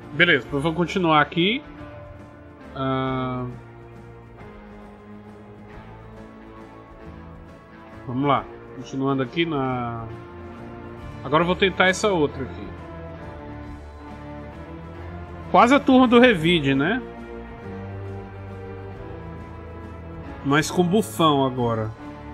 Beleza, então vamos continuar aqui. Vamos lá. Continuando aqui na... Agora eu vou tentar essa outra aqui. Quase a turma do Revide, né? Mas com bufão agora.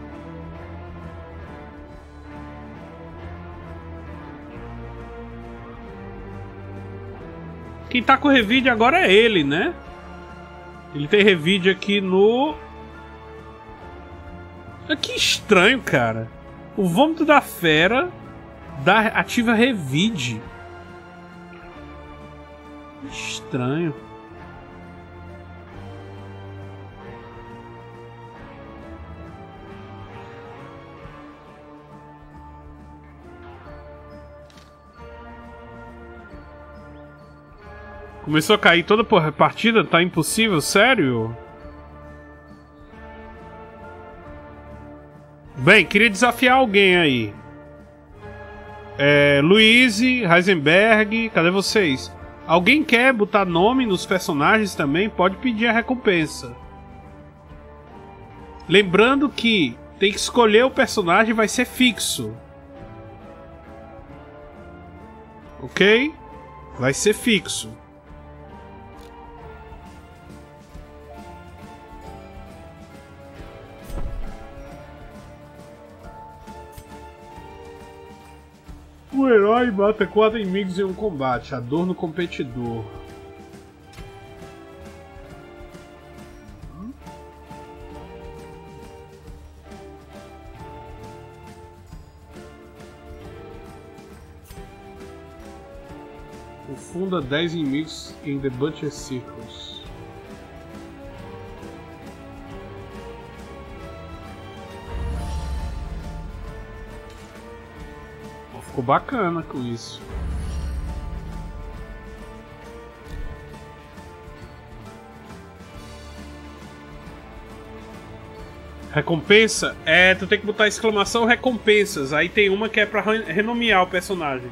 Quem tá com Revide agora é ele, né? Ele tem Revide aqui no... Que estranho, cara. O vômito da fera ativa Revide. Estranho. Começou a cair toda a partida? Tá impossível? Sério? Bem, queria desafiar alguém aí. Luiz, Heisenberg, cadê vocês? Alguém quer botar nome nos personagens também? Pode pedir a recompensa. Lembrando que tem que escolher o personagem, vai ser fixo. Ok? Vai ser fixo. O herói mata 4 inimigos em um combate. A dor no competidor. Confunda 10 inimigos em The Butcher Circles. Ficou bacana com isso. Recompensa? Tu tem que botar exclamação recompensas. Aí tem uma que é pra renomear o personagem.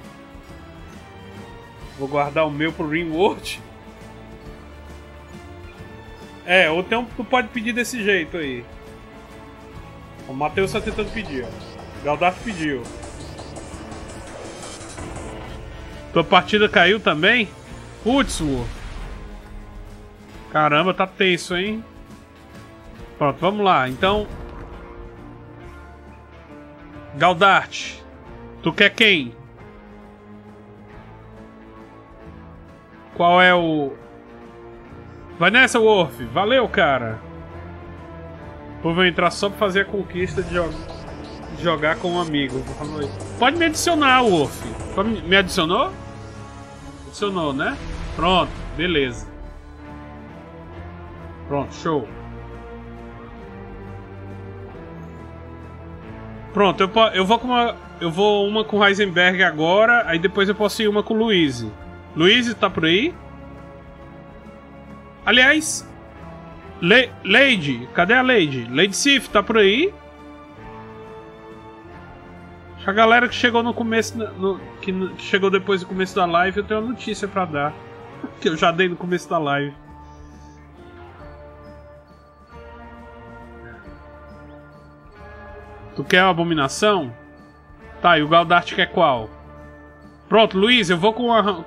Vou guardar o meu pro Ringworld. Ou então tu pode pedir desse jeito aí. O Matheus tá tentando pedir, ó. Galdar pediu. Tua partida caiu também? Putz, caramba, tá tenso, hein? Pronto, vamos lá. Então, Galdart, tu quer quem? Qual é o... Vai nessa, Worf. Valeu, cara. Eu vou entrar só pra fazer a conquista de jogar com um amigo. Pode me adicionar, Worf. Me adicionou? Adicionou, né? Pronto, beleza. Pronto, show. Pronto, eu vou uma com Heisenberg agora, aí depois eu posso ir uma com o Luiz. Luiz, tá por aí? Aliás, Lady, cadê a Lady? Lady Sif, tá por aí? A galera que chegou no começo, que chegou depois do começo da live, eu tenho uma notícia pra dar. Que eu já dei no começo da live. Tu quer uma abominação? Tá, e o Galdart quer qual? Pronto, Luiz, eu vou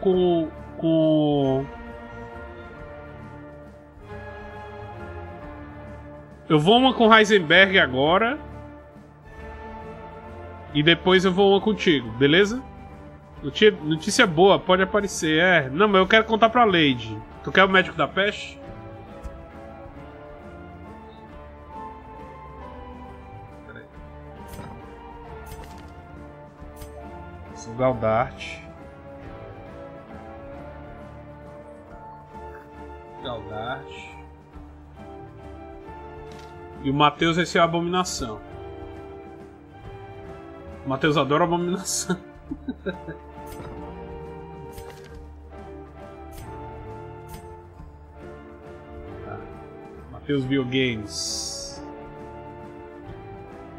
eu vou uma com Heisenberg agora. E depois eu vou uma contigo, beleza? Notícia boa, pode aparecer. Não, mas eu quero contar pra Lady. Tu quer o médico da peste? Peraí. Sou Galdart. E o Matheus vai ser a abominação. O Matheus adora abominação. Matheus Biogames.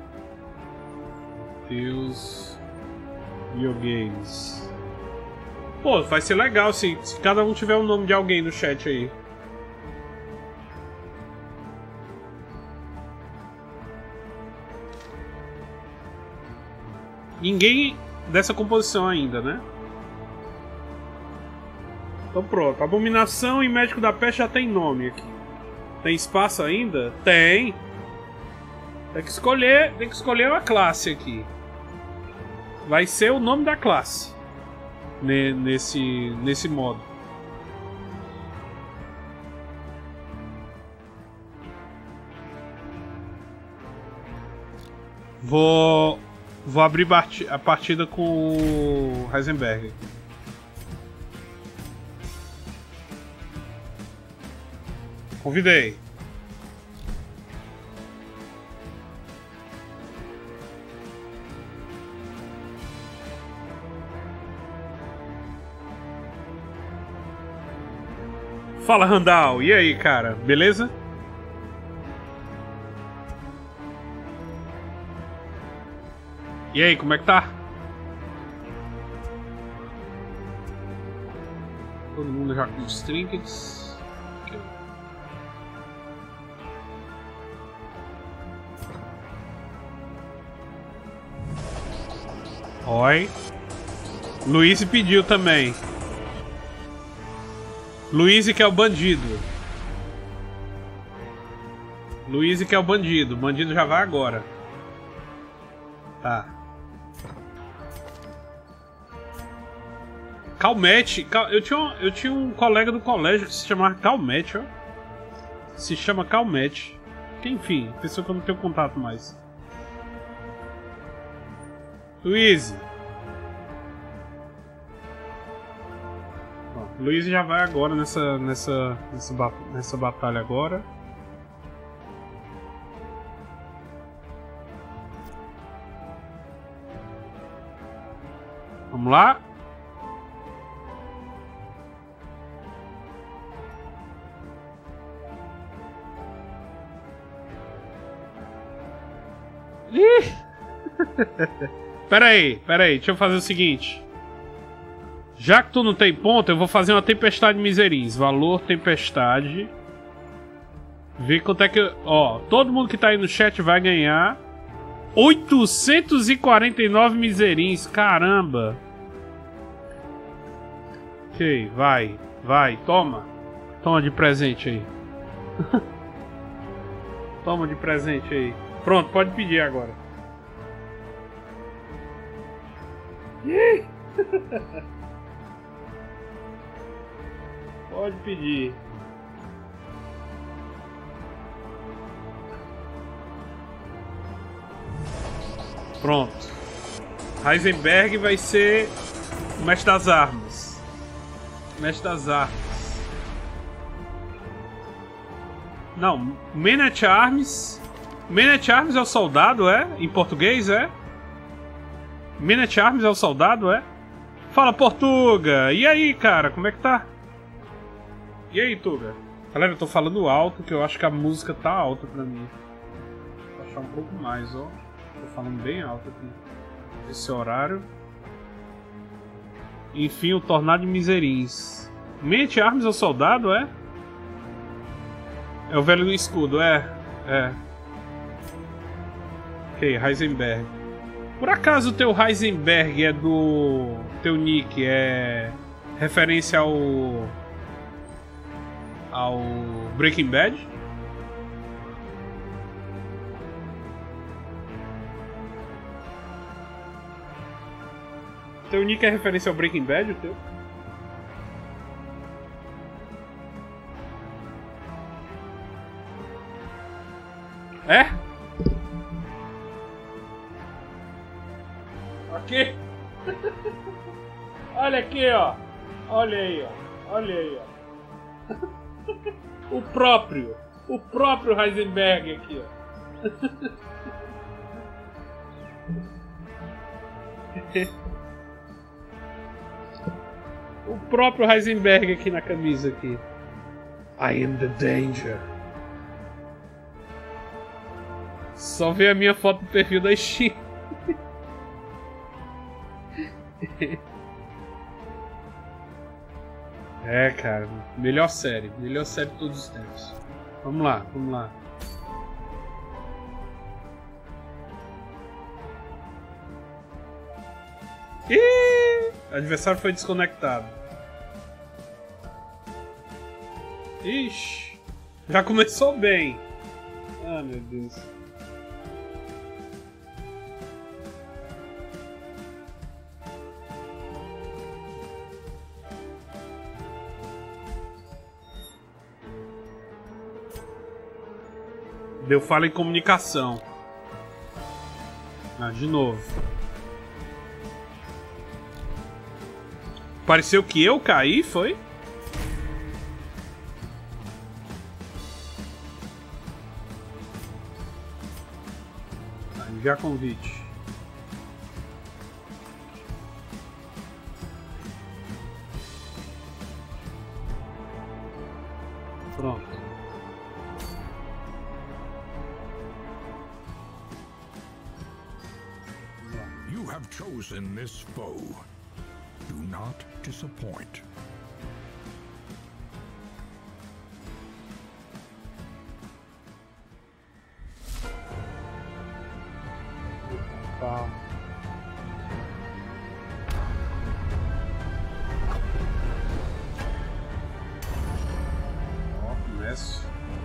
Matheus Biogames. Pô, vai ser legal se cada um tiver o nome de alguém no chat aí. Ninguém dessa composição ainda, né? Então pronto. Abominação e Médico da Peste já tem nome aqui. Tem espaço ainda? Tem. Tem que escolher uma classe aqui. Vai ser o nome da classe. Nesse modo. Vou abrir a partida com o Heisenberg. Convidei. Fala, Randall. E aí, cara? Beleza? E aí, como é que tá? Todo mundo já com os trinkets. Oi. Luiz pediu também. Luiz que é o bandido. Luiz que é o bandido. O bandido já vai agora. Tá. Calmete. Eu tinha um colega do colégio que se chamava Calmete, ó. Se chama Calmete. Enfim, pessoa que eu não tenho contato mais. Luiz. Luiz já vai agora nessa batalha agora. Vamos lá. Ih! Pera aí, deixa eu fazer o seguinte. Já que tu não tem ponto, eu vou fazer uma tempestade miserins. Valor tempestade. Vê quanto é que... Ó, todo mundo que tá aí no chat vai ganhar 849 miserins. Caramba. Ok, vai, toma. Toma de presente aí. Toma de presente aí. Pronto, pode pedir agora. Pode pedir. Pronto. Heisenberg vai ser o mestre das armas. Mestre das armas. Não, Man at Arms. Man at Arms é o soldado, é? Em português, é? Man at Arms é o soldado, é? Fala, Portuga! E aí, cara, como é que tá? E aí, Tuga? Galera, eu tô falando alto, que eu acho que a música tá alta pra mim. Vou baixar um pouco mais, ó. Tô falando bem alto aqui. Esse horário. Enfim, o Tornado de Miserins. Mente Arms é o soldado, é? É o velho do escudo, é. Ok, Heisenberg. Por acaso o teu Heisenberg é do... Teu nick é... referência ao Breaking Bad? Teu nick é referência ao Breaking Bad, o teu? É? Ok. Olha aqui, ó. Olha aí, ó. O próprio Heisenberg aqui, ó. O próprio Heisenberg aqui na camisa aqui. I am the danger. Só ver a minha foto do perfil da Steam. É, cara, melhor série de todos os tempos. Vamos lá, vamos lá. Ih! O adversário foi desconectado. Ixi! Já começou bem. Ah, meu Deus. Deu falha em comunicação. Ah, de novo. Pareceu que eu caí, foi? Enviar convite. Pronto. You have chosen this foe. Do not disappoint. Tá. Ó, começo.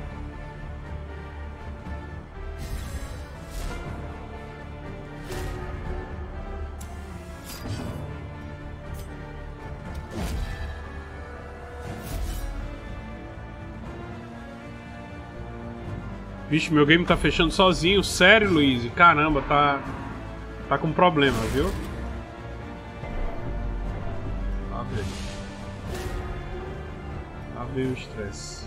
Vixe, meu game tá fechando sozinho. Sério, Luiz? Caramba, tá com problema, viu? Abre. Abre o estresse.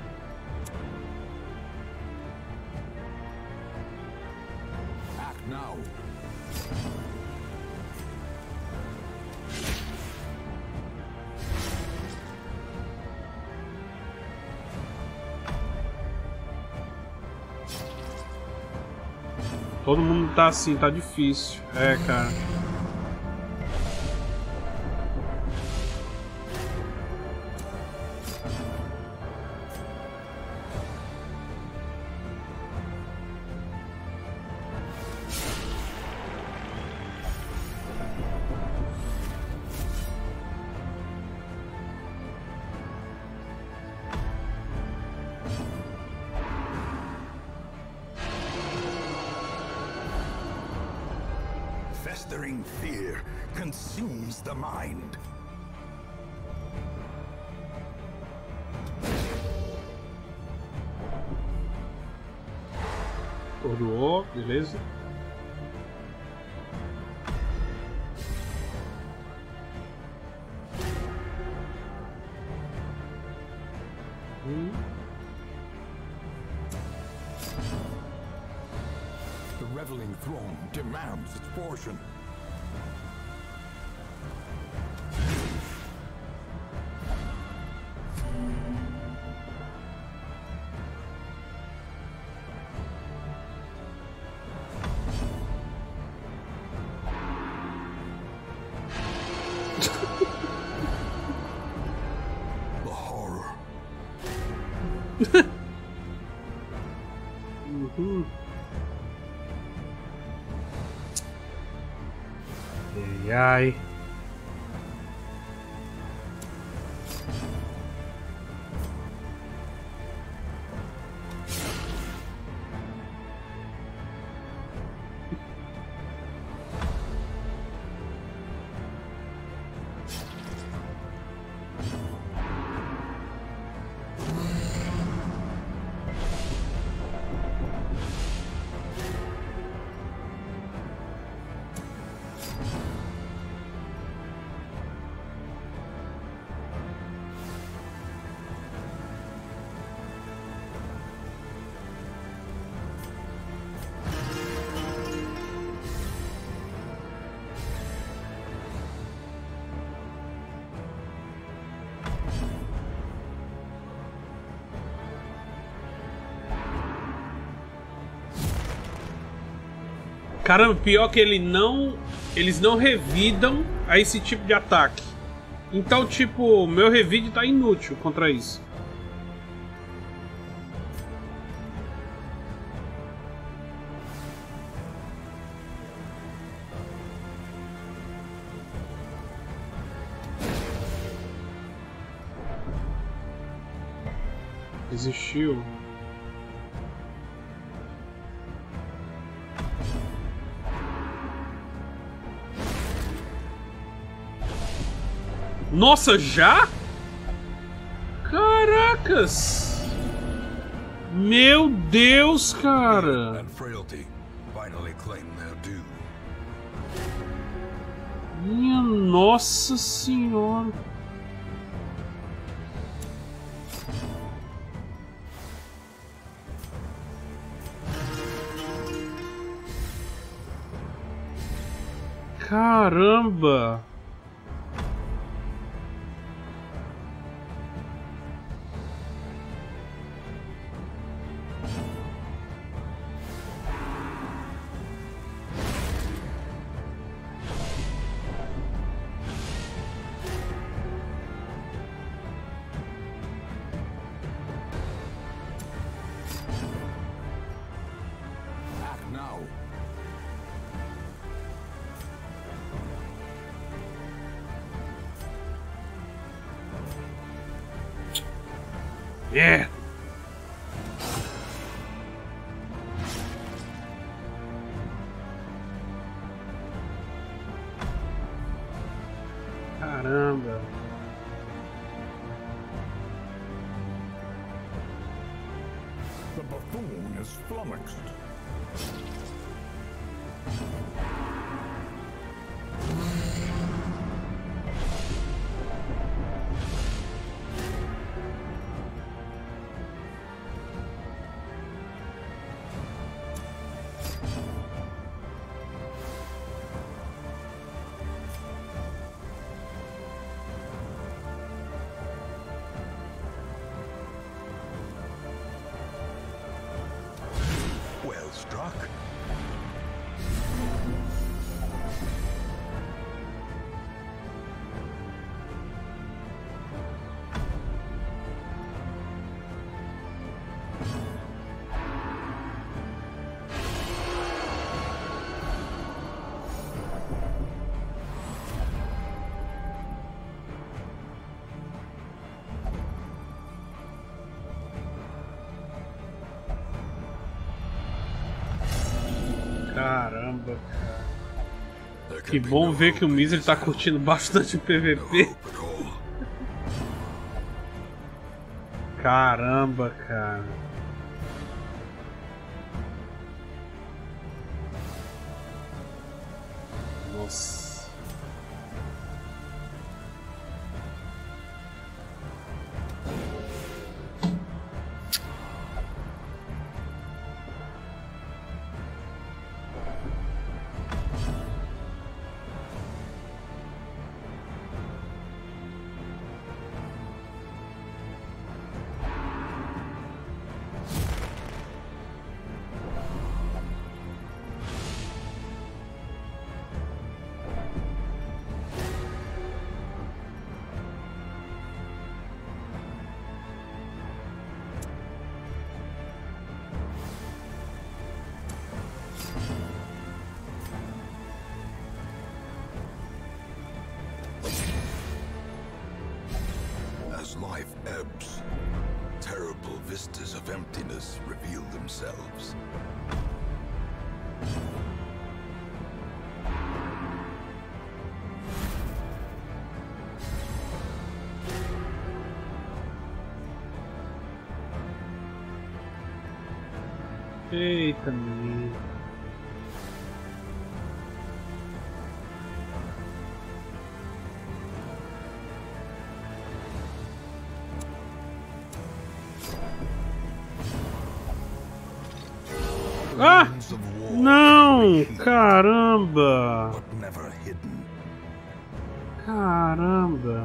Act now. Todo mundo tá assim, tá difícil. É, cara. Festering fear consumes the mind. Orduou, beleza. The reveling throne demands its portion. The horror. Ai, ai. Caramba, pior que eles não revidam a esse tipo de ataque. Então, tipo, meu revide tá inútil contra isso. Existiu. Nossa, já? Caracas! Meu Deus, cara! And frailty finally claim their due. Minha Nossa Senhora! Caramba! Act now. Yeah! Caramba! The buffoon is flummoxed. Well struck. Caramba, cara. There can Que be bom no ver que o hope in Miz ele this tá hell. curtindo bastante o No PVP. hope at all. Caramba, cara. Nossa. As life ebbs, terrible vistas of emptiness reveal themselves. Eita, menino. Ah! Winds of war Não! reheat, Caramba! but never hidden. Caramba!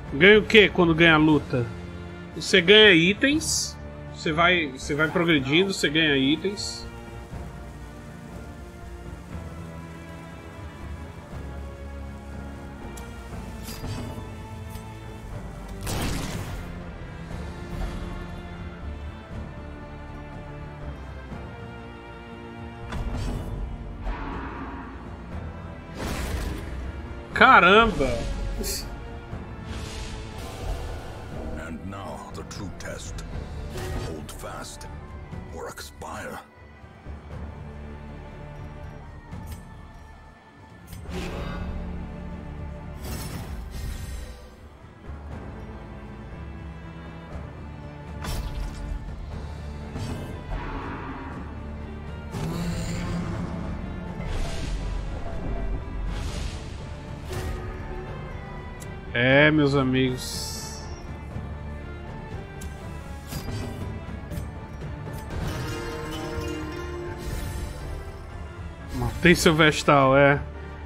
Ganha o que quando ganha a luta? Você ganha itens. Você vai progredindo, você ganha itens. Caramba! And now the true test. Hold fast or expire. É, meus amigos. Matei seu Vestal, é.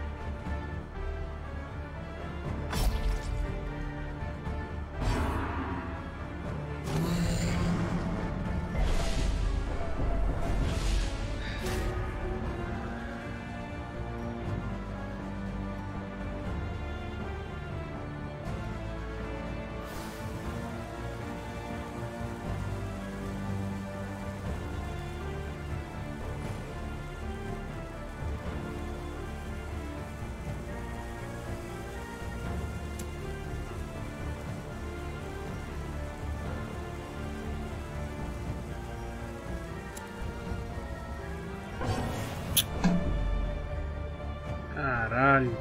Caralho.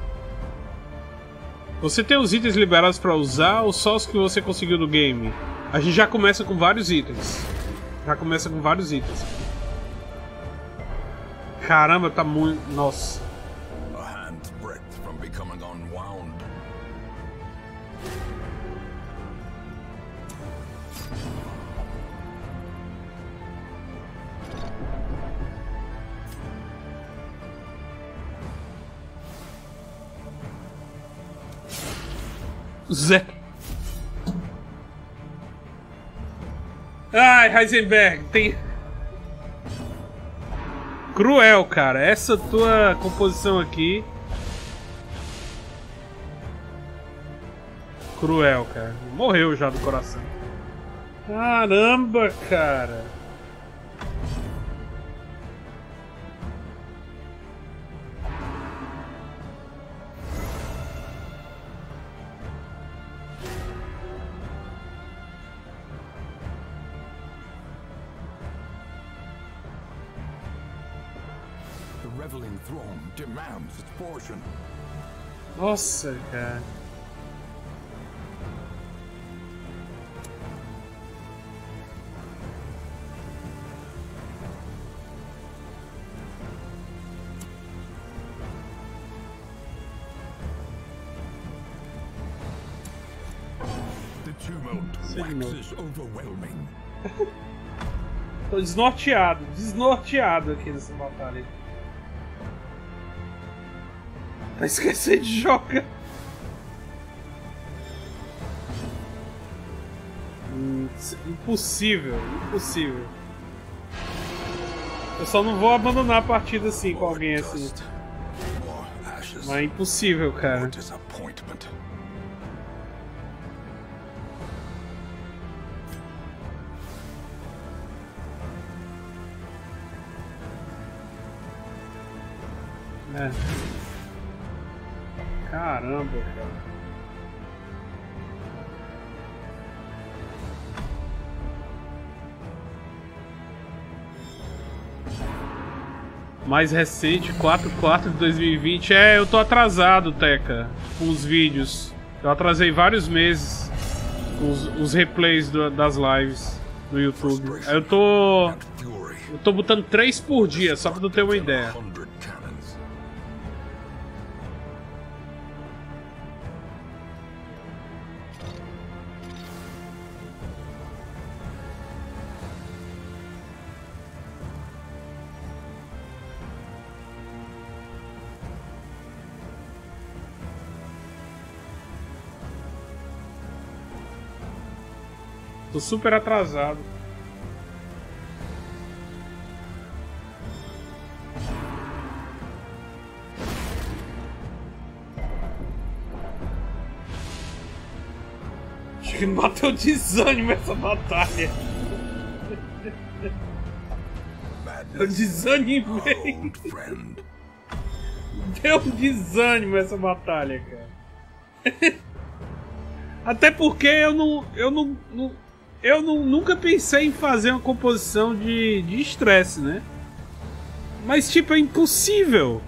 Você tem os itens liberados pra usar ou só os que você conseguiu no game? A gente já começa com vários itens. Caramba, tá muito... Nossa. A hand's breadth from becoming unwound. Zé. Ai, Heisenberg, tem... Cruel, cara. Essa tua composição aqui... Cruel, cara. Morreu já do coração. Caramba, cara. The reveling throne demands its portion. Nossa, cara. The tumult waxes overwhelming. Tô desnorteado aqui nessa batalha. Vai esquecer de jogar. Impossível. Eu só não vou abandonar a partida assim com alguém assim. Mas é impossível, cara. É. Caramba, cara. Mais recente, 4/4 de 2020. É, eu tô atrasado, Teca, com os vídeos. Eu atrasei vários meses os replays das lives no YouTube. Eu tô botando 3 por dia, só pra tu ter uma ideia. Tô super atrasado. Acho que bateu desânimo essa batalha. Eu desanimei. Deu um desânimo essa batalha, cara. Até porque eu nunca pensei em fazer uma composição de estresse, né? Mas tipo, é impossível.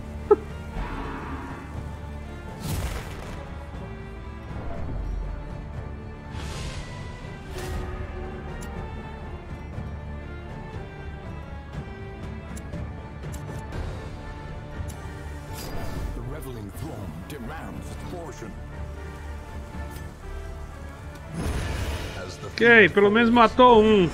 Ok, pelo menos matou um.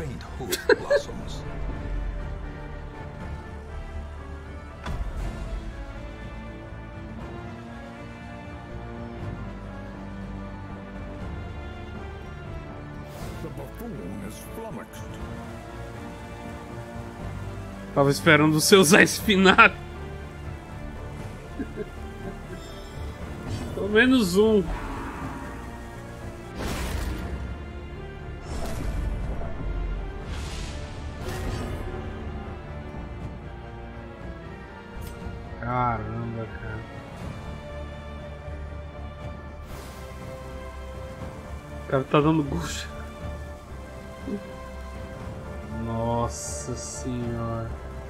Tava esperando você usar esse final. Pelo menos um. Caramba, cara. O cara tá dando gosto. Nossa senhora.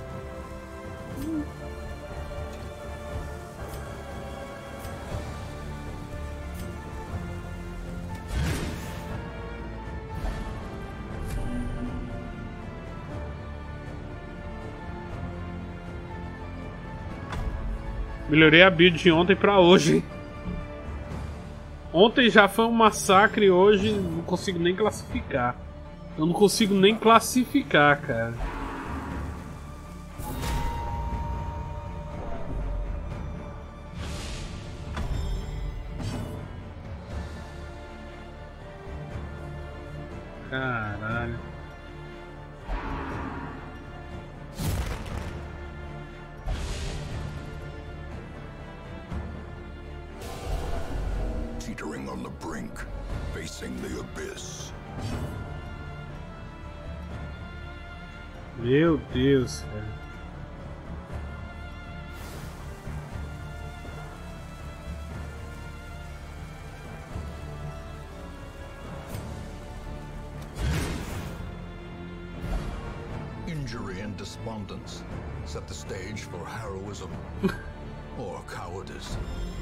Melhorei a build de ontem pra hoje. Ontem já foi um massacre, hoje não consigo nem classificar. Eu não consigo nem classificar, cara. Caralho. Teetering on the brink, facing the abyss. Meu Deus, cara. Injury and despondence set the stage for heroism or cowardice.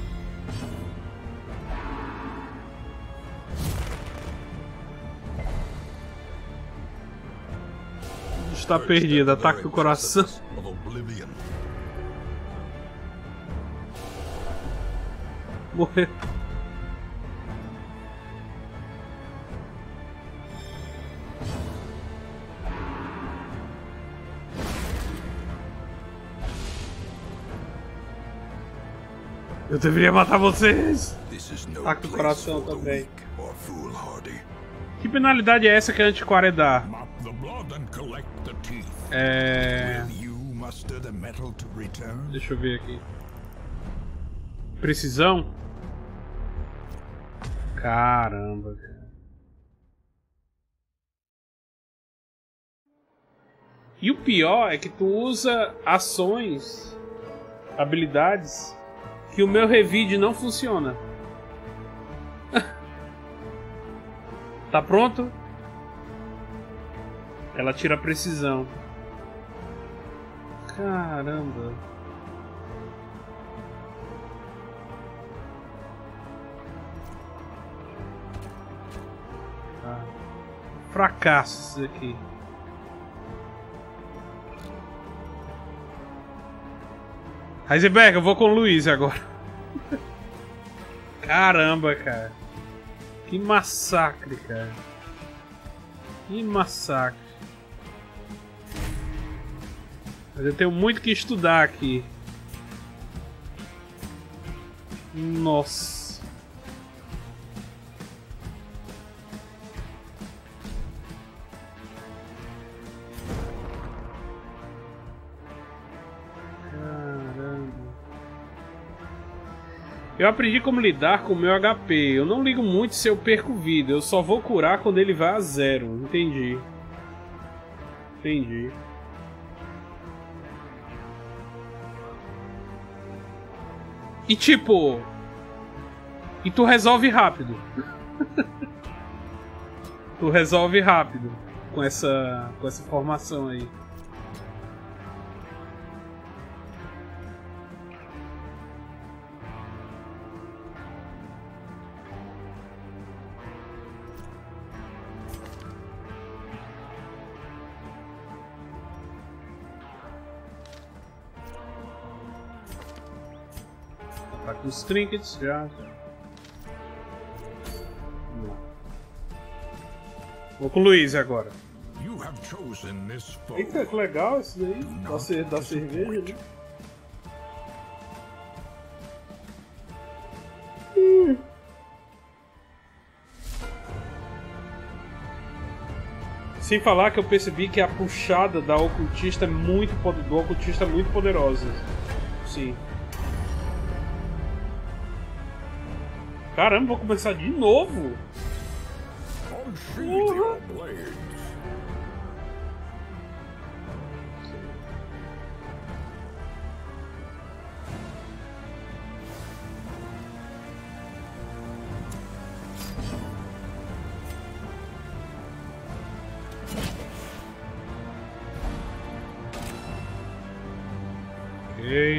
Está perdido, ataque do coração. Morreu. Eu deveria matar vocês. Ataque do coração também. Que penalidade é essa que a antiquária dá? Deixa eu ver aqui. Precisão? Caramba, cara. E o pior é que tu usa ações, habilidades, que o meu revide não funciona. Tá pronto? Ela tira a precisão. Caramba. Ah, fracasso isso aqui. Heisenberg, eu vou com o Luiz agora. Caramba, cara. Que massacre, cara. Que massacre. Mas eu tenho muito que estudar aqui. Nossa. Eu aprendi como lidar com o meu HP. Eu não ligo muito se eu perco vida. Eu só vou curar quando ele vai a 0. Entendi. Entendi. E tipo... E tu resolve rápido. Tu resolve rápido com essa formação aí. Tá com os trinkets já. Vou com o Luiz agora. Eita, que legal isso daí. Da cerveja, né? Sem falar que eu percebi que a puxada da ocultista é muito poderosa. Sim. Caramba, vou começar de novo. Ok.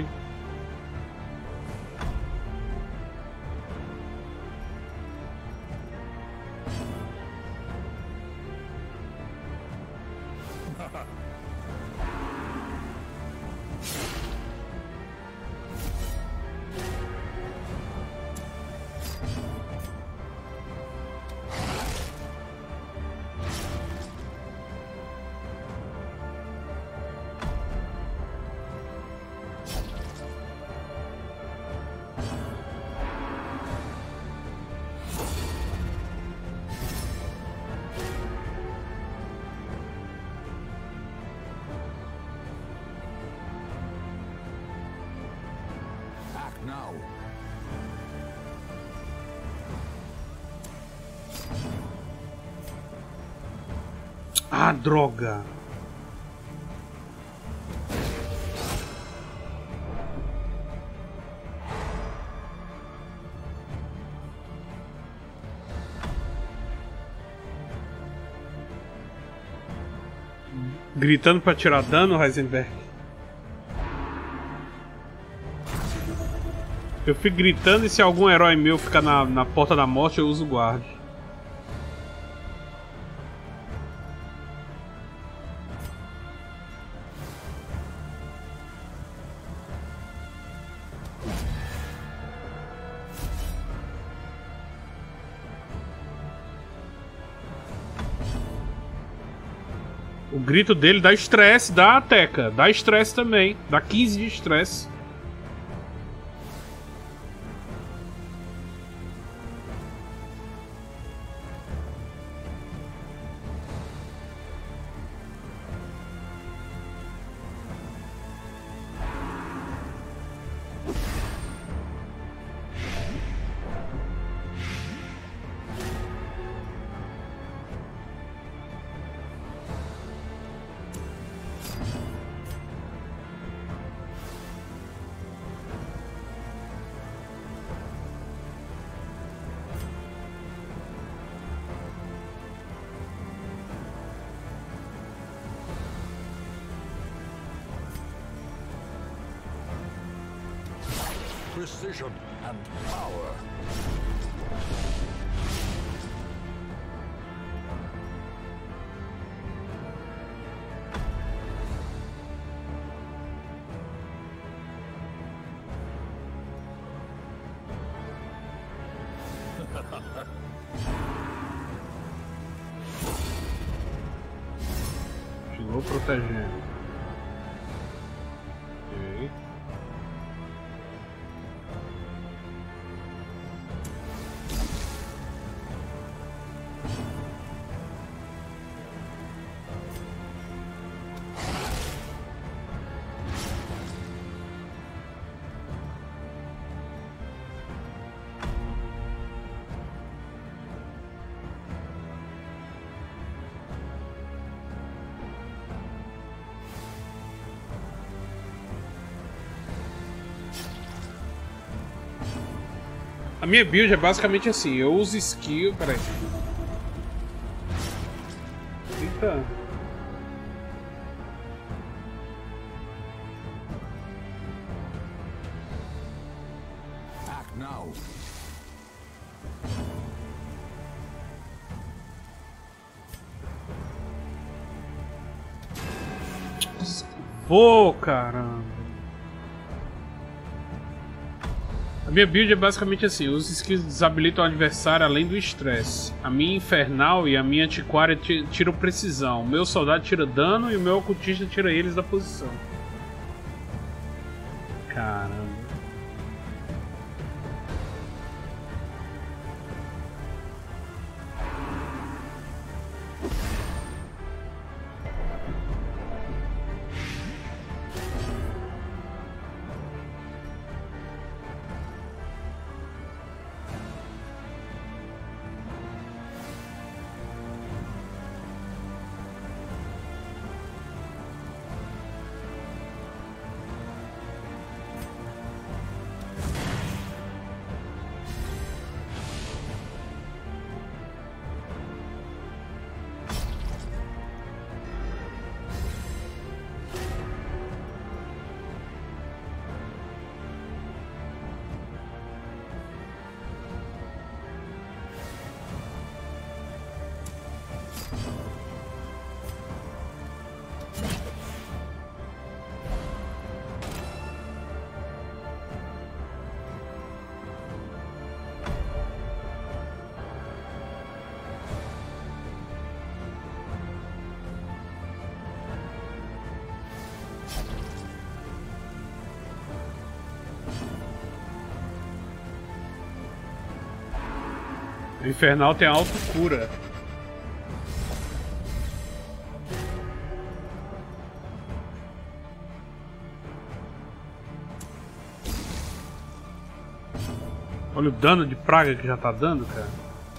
Ah, droga! Gritando pra tirar dano, Heisenberg. Eu fico gritando e se algum herói meu ficar na porta da morte, eu uso o guard. O grito dele dá estresse, dá Teca, dá estresse também, dá 15 de estresse. Precision and power. Continuou protegendo. Ok. A minha build é basicamente assim, eu uso skill... Peraí. Eita. Act now. Vou, caramba. A minha build é basicamente assim, os skills desabilitam o adversário além do estresse. A minha infernal e a minha antiquária tiram precisão. O meu soldado tira dano e o meu ocultista tira eles da posição. Caramba. O infernal tem alta cura. Olha o dano de praga que já tá dando, cara.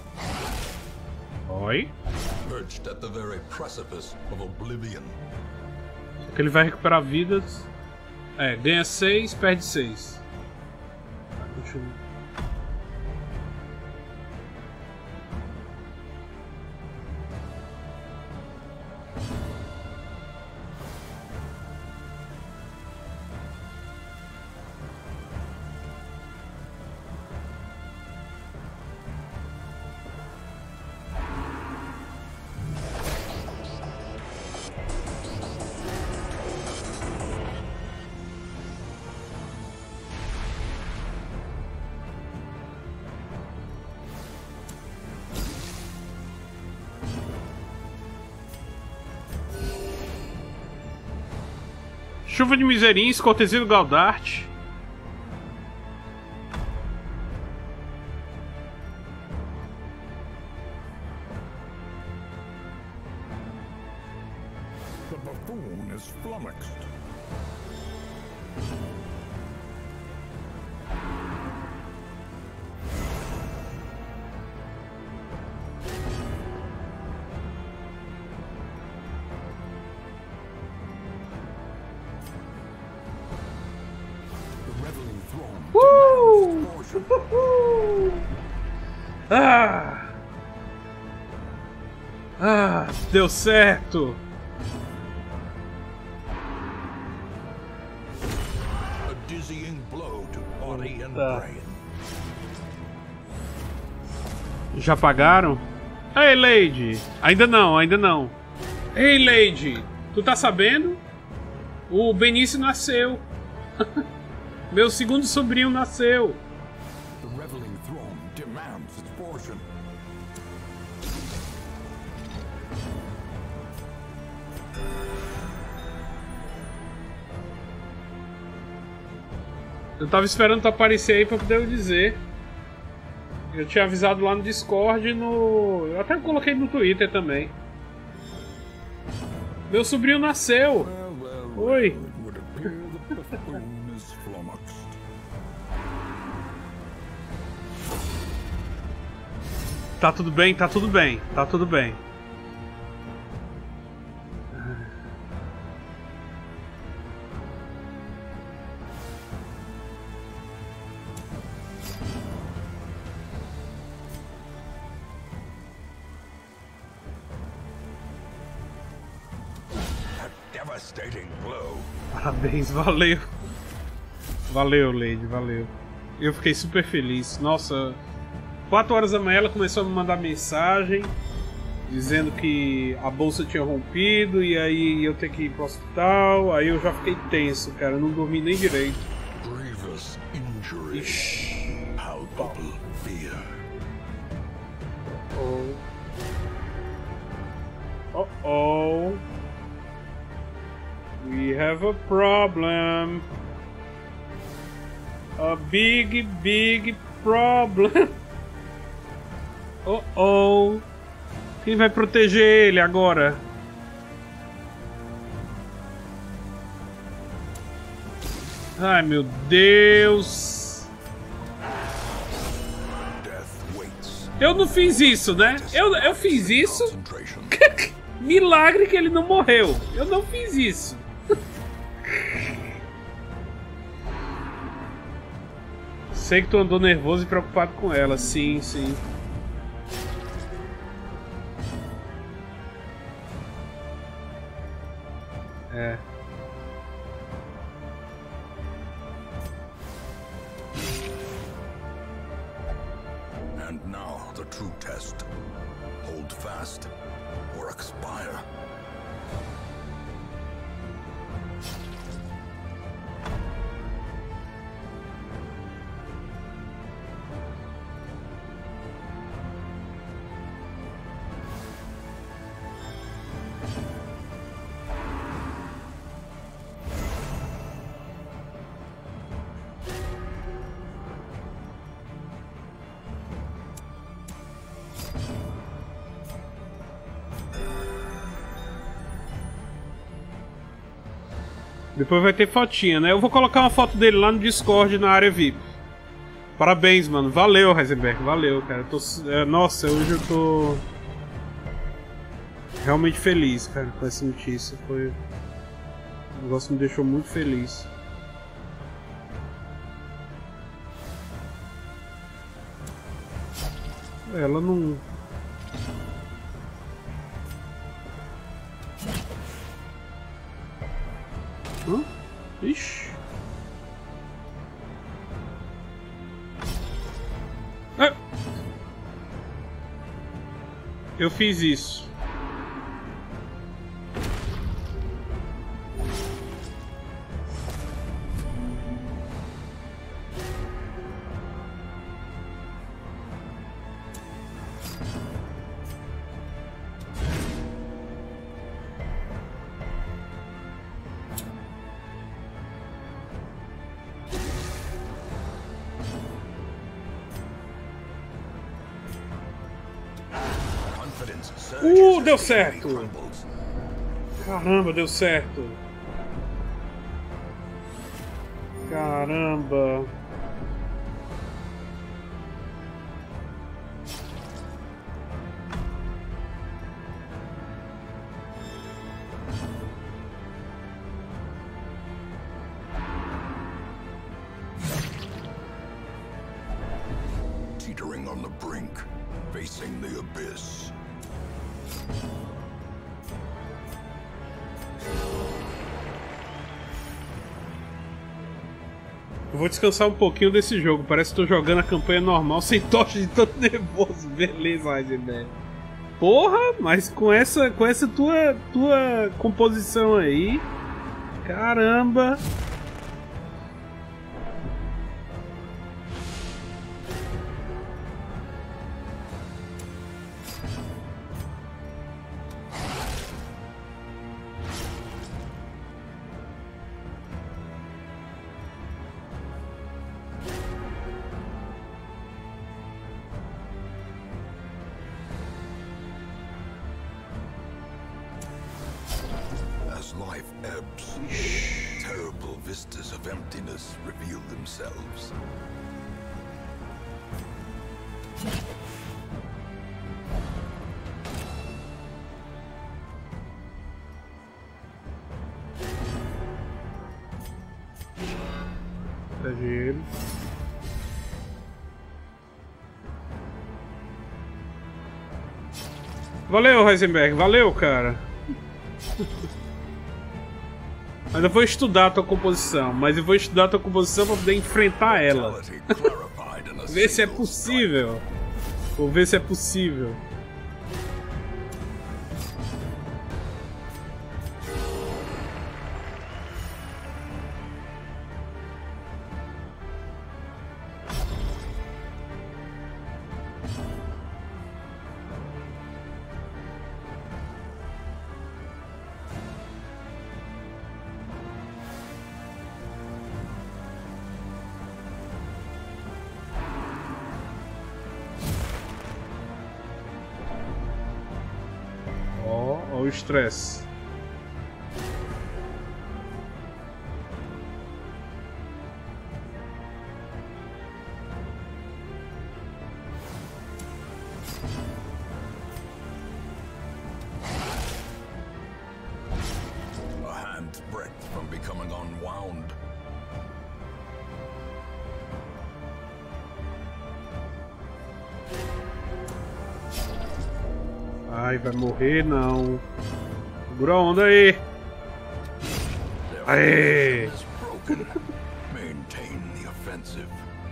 Oi. Perched at the very precipice of oblivion. Aqui ele vai recuperar vidas. É, ganha 6, perde 6. Deixa eu ver. Chuva de miserins, cortesia do Galdart. The buffoon is flummoxed. Deu certo. A dizzying blow to body and brain. Já pagaram? Ei, Lady! Ainda não, ainda não. Ei, Lady! Tu tá sabendo? O Benício nasceu. Meu segundo sobrinho nasceu. The reveling throne demands its portion. Eu tava esperando tu aparecer aí pra poder eu dizer. Eu tinha avisado lá no Discord e no... Eu até coloquei no Twitter também. Meu sobrinho nasceu! Oi! It would appear the buffoon is flummoxed. Tá tudo bem, tá tudo bem, tá tudo bem. devastating blow. Parabéns, valeu. Valeu, Lady, valeu. Eu fiquei super feliz. Nossa, 4 horas da manhã ela começou a me mandar mensagem dizendo que a bolsa tinha rompido e aí eu ter que ir pro hospital. Aí eu já fiquei tenso, cara. Eu não dormi nem direito. Grievous injury. Ixi. Palpable fear. Oh. Oh. We have a problem. A big, big problem. Oh. Quem vai proteger ele agora? Ai, meu Deus. Eu não fiz isso, né? Eu fiz isso. Milagre que ele não morreu. Eu não fiz isso. Sei que tu andou nervoso e preocupado com ela. Sim, sim. É. And now the true test. Hold fast or expire. Depois vai ter fotinha, né? Eu vou colocar uma foto dele lá no Discord, na área VIP. Parabéns, mano. Valeu, Heisenberg. Valeu, cara. Nossa, hoje eu tô realmente feliz, cara, com essa notícia. O negócio me deixou muito feliz. Ela não... Ixi. Ah. Eu fiz isso. Deu certo! Caramba, deu certo! Caramba! Teetering on the brink, facing the abyss. Eu vou descansar um pouquinho desse jogo. Parece que tô jogando a campanha normal sem tocha de tanto nervoso. Beleza, Heisenberg. Porra, mas com essa tua composição aí. Caramba. Life ebbs, terrible vistas of emptiness reveal themselves. Ele. Valeu, Heisenberg. Valeu, cara. Ainda vou estudar a tua composição, mas eu vou estudar a tua composição pra poder enfrentar ela. Ver se é possível. Vou ver se é possível. Ó o estresse. A hand's breadth from becoming unwound. Ai, vai morrer não. Segura a onda aí. Aê! Maintain the offensive.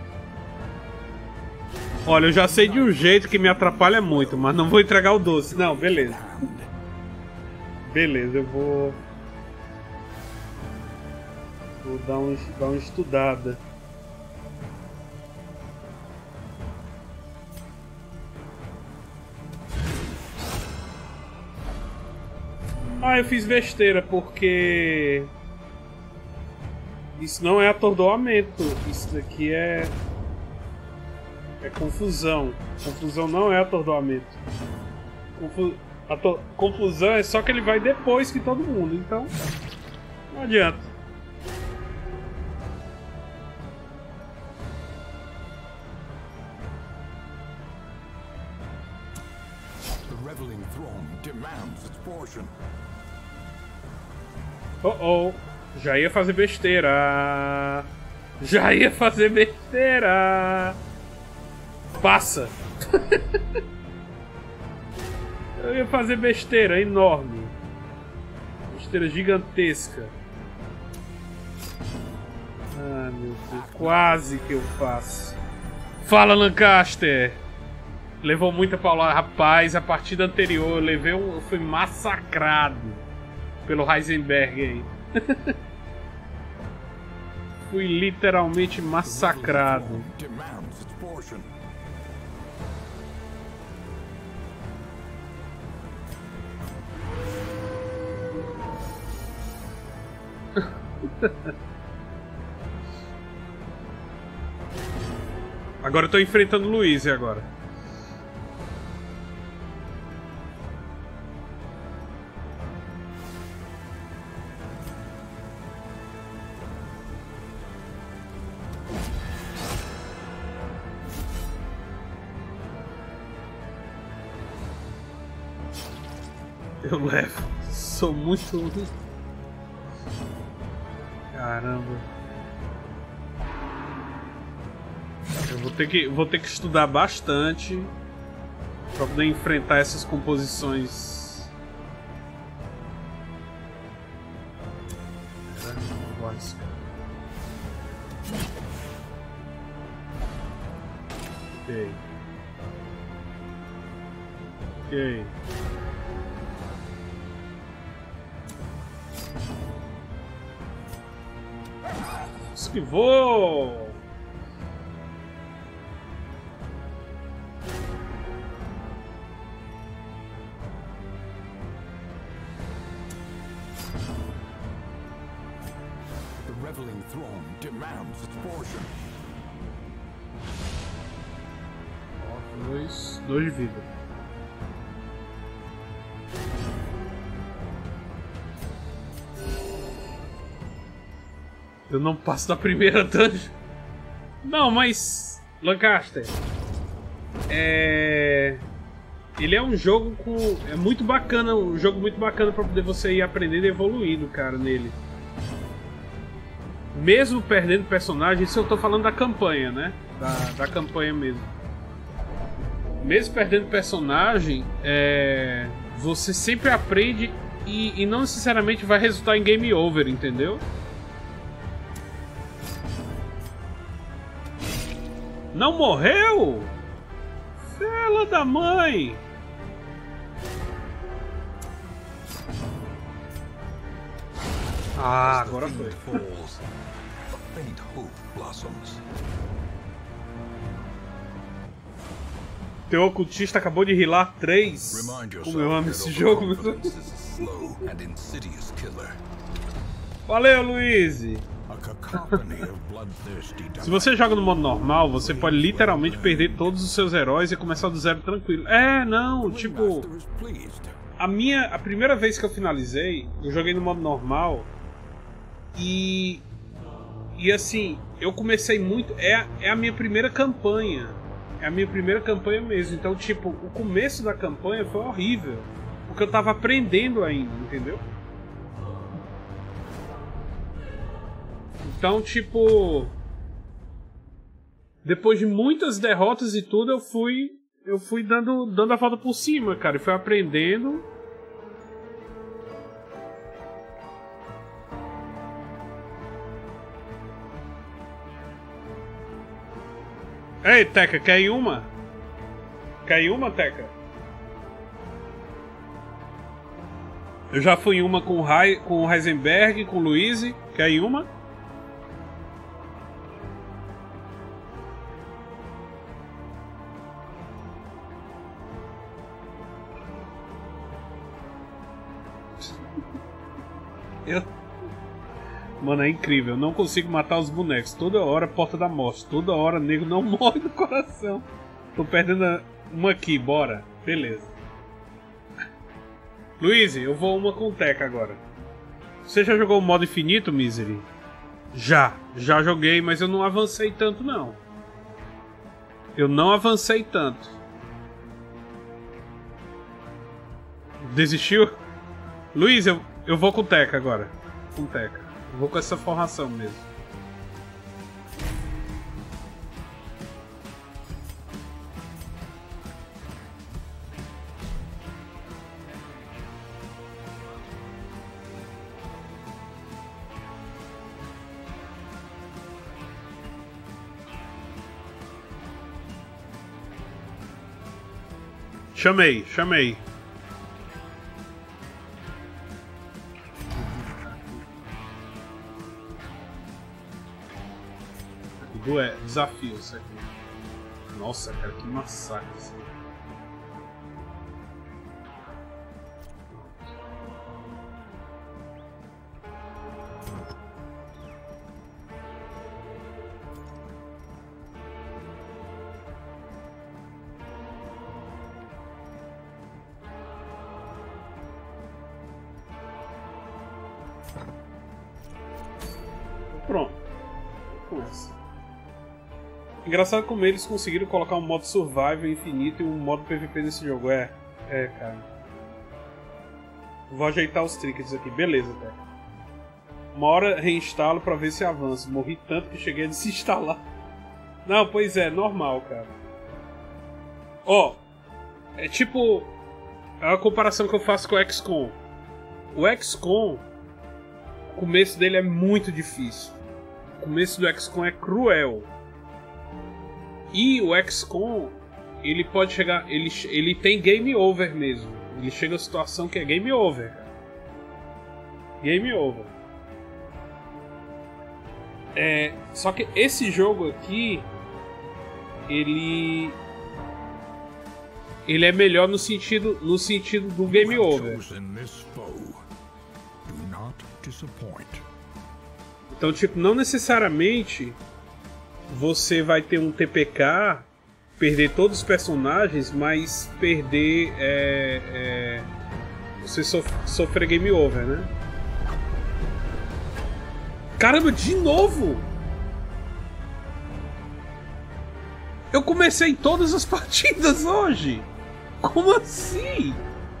Olha, eu já sei de um jeito que me atrapalha muito, mas não vou entregar o doce. Não, beleza. Beleza, eu vou... Vou dar uma estudada. Ah, eu fiz besteira porque... Isso não é atordoamento. Isso daqui é confusão. Confusão não é atordoamento. Confusão é só que ele vai depois que todo mundo, então não adianta. The reveling throne demands its portion. Oh, já ia fazer besteira. Já ia fazer besteira. Passa. Eu ia fazer besteira enorme. Besteira gigantesca. Ah, meu Deus. Quase que eu faço. Fala, Lancaster. Levou muita paulada. Rapaz, a partida anterior eu fui massacrado pelo Heisenberg aí. Fui literalmente massacrado. Demands its portion. Agora eu tô enfrentando o Luiz e agora. Eu levo. Sou muito ruim. Caramba. Eu vou ter que estudar bastante pra poder enfrentar essas composições. Ok. Ok. Esquivou! The reveling throne demands its portion. Dois de vida. Eu não passo da primeira dungeon. Não, mas... Lancaster... Ele é um jogo com... É muito bacana, um jogo muito bacana pra poder você ir aprendendo e evoluindo, cara, nele. Mesmo perdendo personagem, isso eu tô falando da campanha, né? Da campanha mesmo. Mesmo perdendo personagem, você sempre aprende e não necessariamente vai resultar em game over, entendeu? Não morreu? Fela da mãe! Ah, agora foi. Teu ocultista acabou de rilar 3. Como eu amo esse jogo. Valeu, Luiz! Se você joga no modo normal, você pode literalmente perder todos os seus heróis e começar do zero tranquilo. É, não, tipo... A primeira vez que eu finalizei, eu joguei no modo normal e assim, eu comecei muito... É a minha primeira campanha. É a minha primeira campanha mesmo. Então, tipo, o começo da campanha foi horrível. Porque eu tava aprendendo ainda, entendeu? Então, tipo... Depois de muitas derrotas e tudo, eu fui dando a volta por cima, cara. E fui aprendendo. Ei, Teca, quer ir uma? Quer ir uma, Teca? Eu já fui em uma com o Heisenberg, com o Luiz. Quer ir uma? Mano, é incrível. Eu não consigo matar os bonecos. Toda hora, porta da morte. Toda hora, nego não morre do coração. Tô perdendo uma aqui, bora. Beleza. Luiz, eu vou uma com o Teca agora. Você já jogou o modo infinito, Misery? Já joguei, mas eu não avancei tanto, não. Eu não avancei tanto. Desistiu? Luiz, eu vou com o Teca agora. Com o Teca. Eu vou com essa formação mesmo. Chamei. Desafio isso aqui. Nossa, cara, que massacre isso aqui. Pronto. Começa. Engraçado como eles conseguiram colocar um modo survival infinito e um modo PVP nesse jogo. É, cara. Vou ajeitar os trinkets aqui. Beleza, cara. Uma hora reinstalo pra ver se avança. Morri tanto que cheguei a desinstalar. Não, pois é, normal, cara. Ó, é tipo... É a comparação que eu faço com o XCOM. O XCOM, o começo dele é muito difícil. O começo do XCOM é cruel. E o XCOM, ele pode chegar... Ele tem game over mesmo. Ele chega a situação que é game over. Game over. Só que esse jogo aqui... Ele é melhor no sentido do game over. Então, tipo, não necessariamente... Você vai ter um TPK, perder todos os personagens, mas perder... você sofrer game over, né? Caramba, de novo! Eu comecei todas as partidas hoje! Como assim?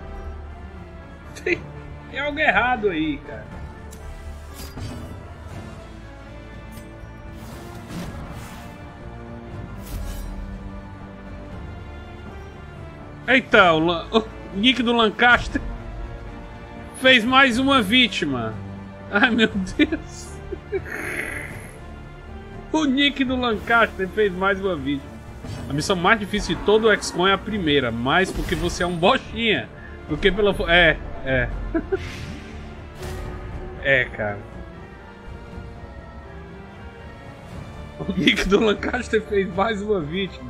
Tem algo errado aí, cara. Eita, o nick do Lancaster Fez mais uma vítima. Ai, meu Deus. O Nick do Lancaster fez mais uma vítima. A missão mais difícil de todo o XCOM é a primeira. Mais porque você é um bochinha do que pela... É. É, cara. O Nick do Lancaster fez mais uma vítima.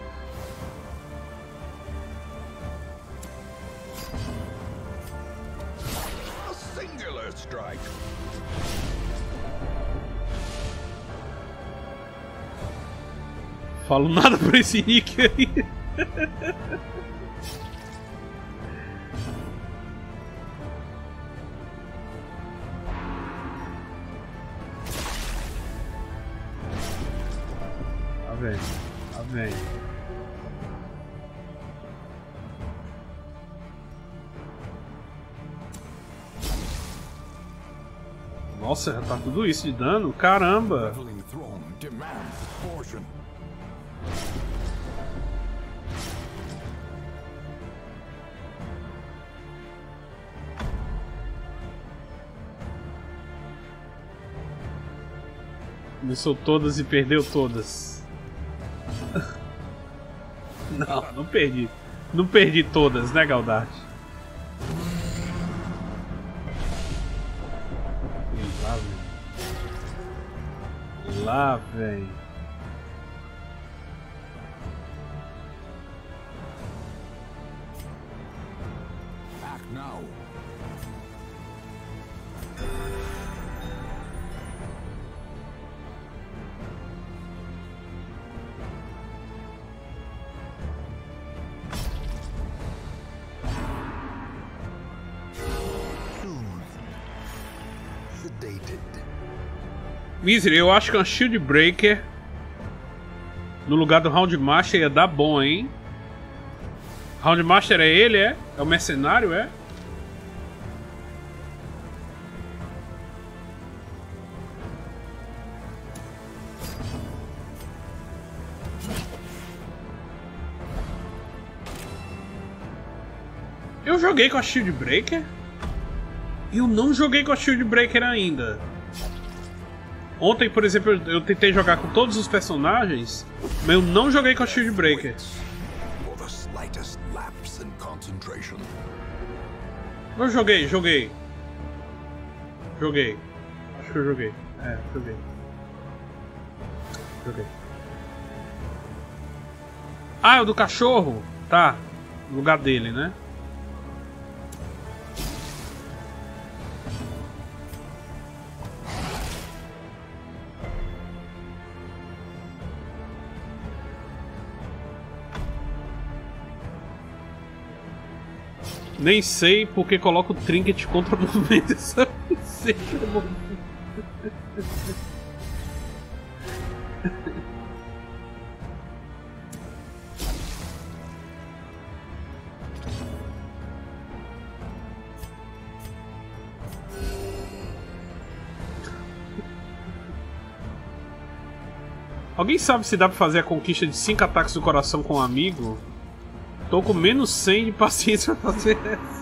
A singular strike. Falo nada pra esse Nick aí. Tá bem. Nossa, já tá tudo isso de dano? Caramba! Reveling throne demands its portion. Começou todas e perdeu todas. Não perdi. Não perdi todas, né, Galdart? Lá vem. Act now. Sedated. Misery, eu acho que é um Shield Breaker no lugar do Round Master ia dar bom, hein? Round Master é ele, é? É o mercenário, é? Eu joguei com a Shield Breaker? Eu não joguei com a Shield Breaker ainda. Ontem, por exemplo, eu tentei jogar com todos os personagens, mas eu não joguei com a Shield Breaker. Eu joguei. Acho que eu joguei. Joguei. Ah, é o do cachorro? Tá. No lugar dele, né? Nem sei porque coloco o trinket contra o movimento dessa Alguém sabe se dá pra fazer a conquista de 5 ataques do coração com um amigo? Tô com menos 100 de paciência pra fazer essa.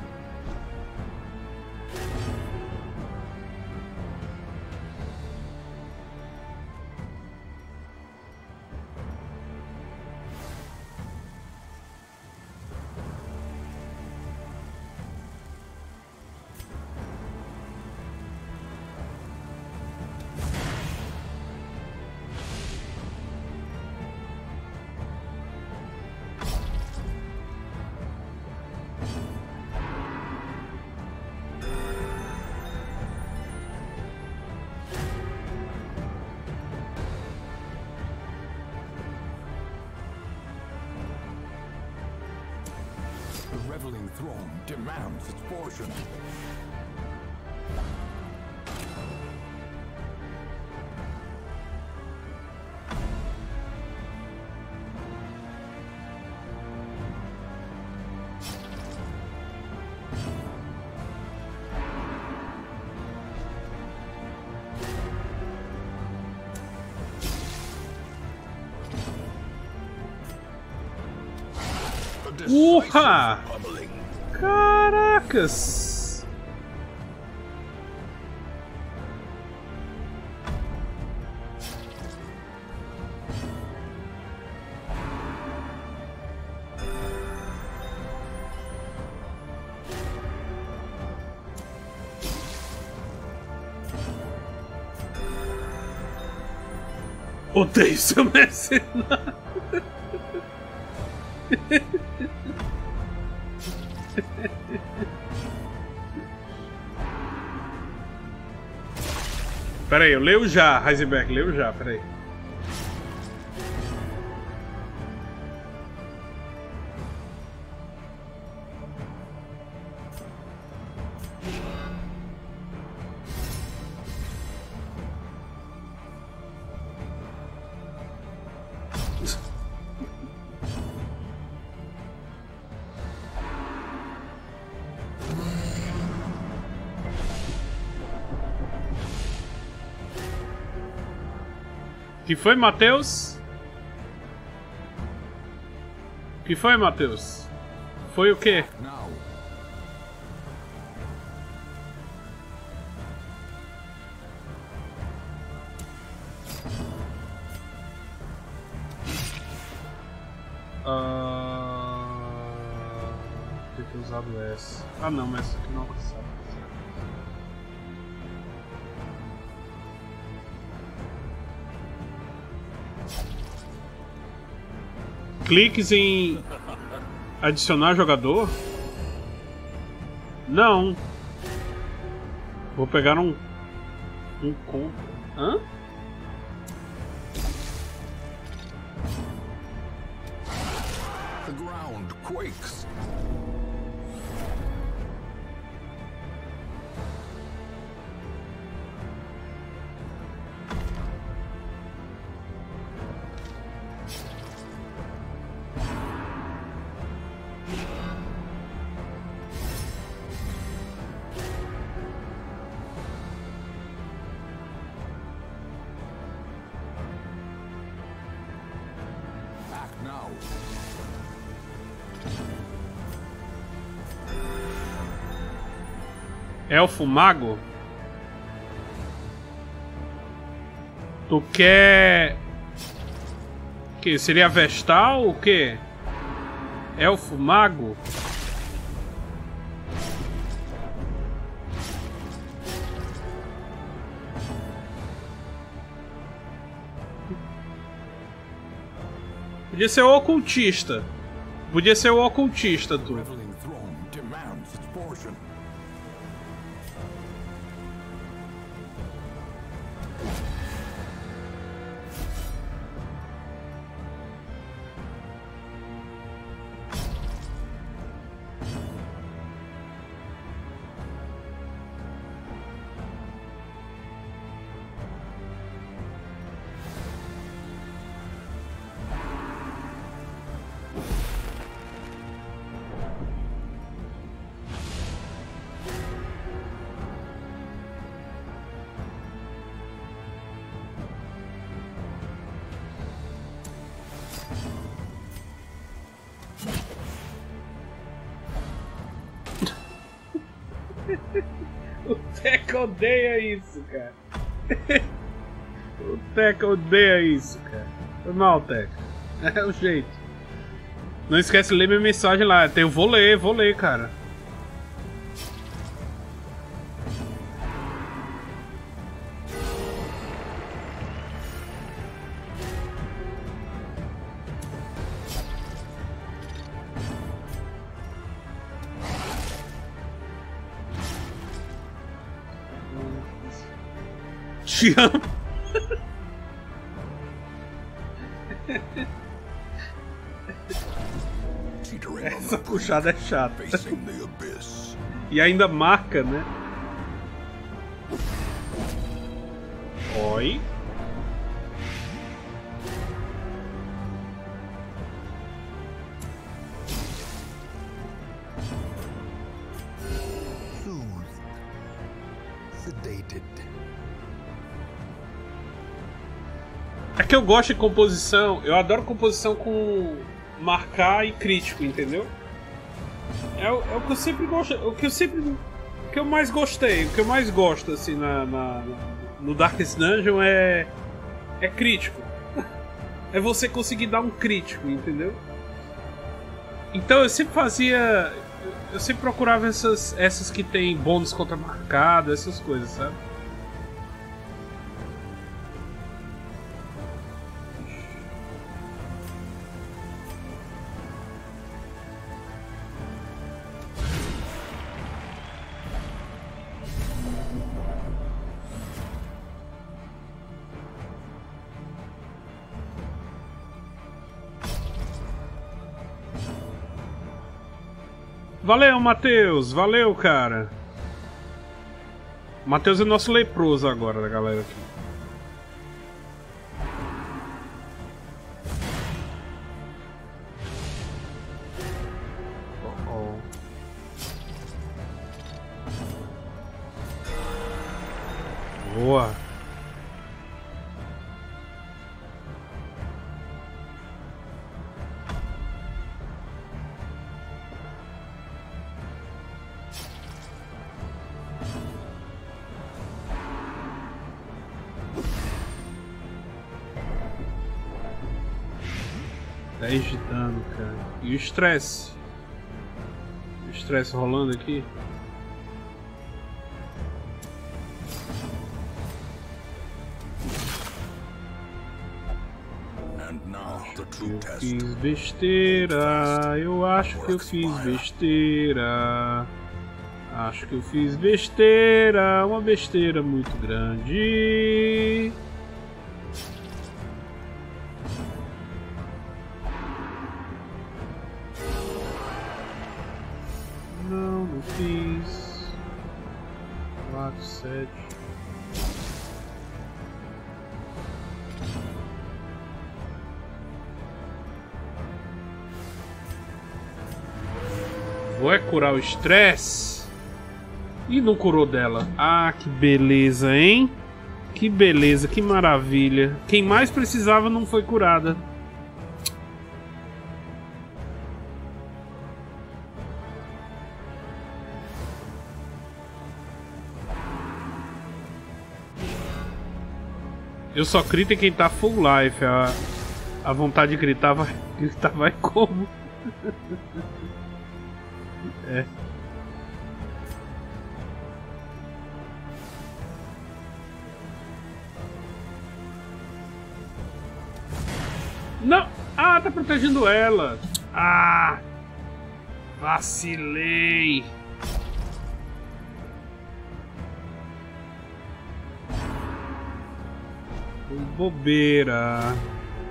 The reveling throne demands its portion. Urra! Caracas! Odeio seu mercenário. Pera aí, eu leio já, Heisenberg, leio já, pera aí. Que foi, Matheus? Que foi, Matheus? Foi o quê? Now. Tem que ter usado essa. Ah não, mas essa aqui não alcançava. Cliques em adicionar jogador? Não. Vou pegar um conto. Hã? The ground quakes. Now. Elfo mago? Tu quer... Que seria Vestal o quê? Elfo mago? Podia ser o ocultista. Podia ser o ocultista, tu. Reveling throne demands its portion. O Teca odeia isso, cara. O Teca odeia isso, cara. Foi mal, Teca. É o jeito. Não esquece de ler minha mensagem lá. Eu vou ler, cara. Te amo. Essa puxada é chata. Facing the abyss. E ainda marca, né? Oi. Soothed. Sedated. É que eu gosto de composição. Eu adoro composição com marcar e crítico, entendeu? É o que eu sempre gosto. O que eu mais gostei. O que eu mais gosto, assim, no Darkest Dungeon é crítico. É você conseguir dar um crítico, entendeu? Então eu sempre fazia. Eu sempre procurava essas que tem bônus contra marcado, essas coisas, sabe? Valeu, Matheus. Valeu, cara. Matheus é nosso leproso agora, da galera aqui. Boa. De dano, cara. E o estresse? O estresse rolando aqui? Eu fiz besteira, eu acho que eu fiz besteira. Acho que eu fiz besteira, uma besteira muito grande. Não, não fiz. 4, 7. Vou é curar o estresse. E não curou dela. Ah, que beleza, hein? Que beleza, que maravilha. Quem mais precisava não foi curada. Eu só grito em quem tá full life. A vontade de gritar vai como? É. Não! Ah, tá protegendo ela! Ah! Vacilei! Bobeira!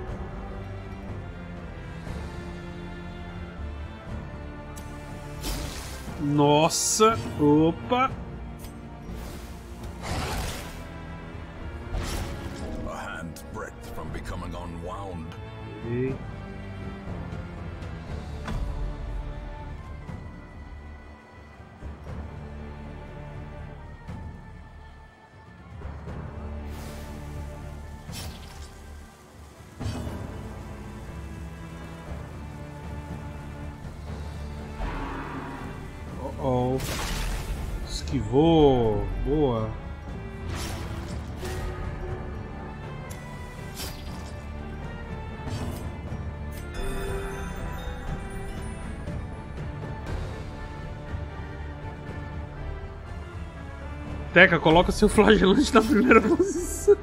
Nossa! Opa! A hand's breadth from becoming unwound. E... Oh, esquivou, boa. Teca, coloca seu flagelante na primeira posição.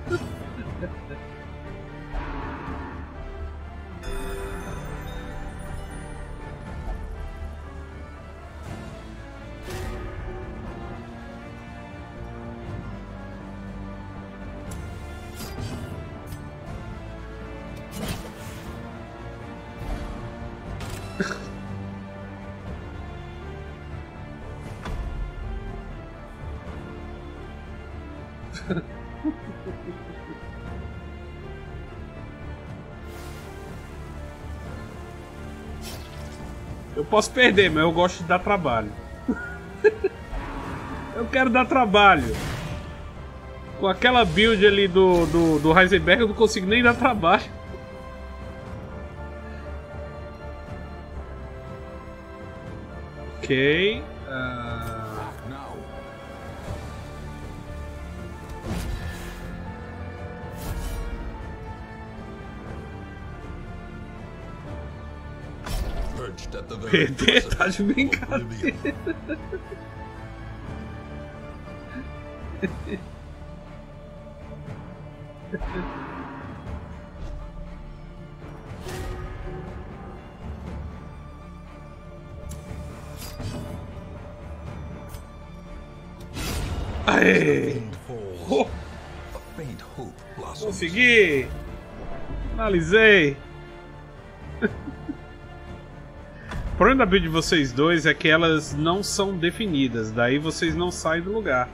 Eu posso perder, mas eu gosto de dar trabalho. Eu quero dar trabalho. Com aquela build ali do Heisenberg eu não consigo nem dar trabalho. Ok. Perder tá de brincadeira. Aê! Oh! Consegui! Finalizei! problema da build de vocês dois é que elas não são definidas, daí vocês não saem do lugar.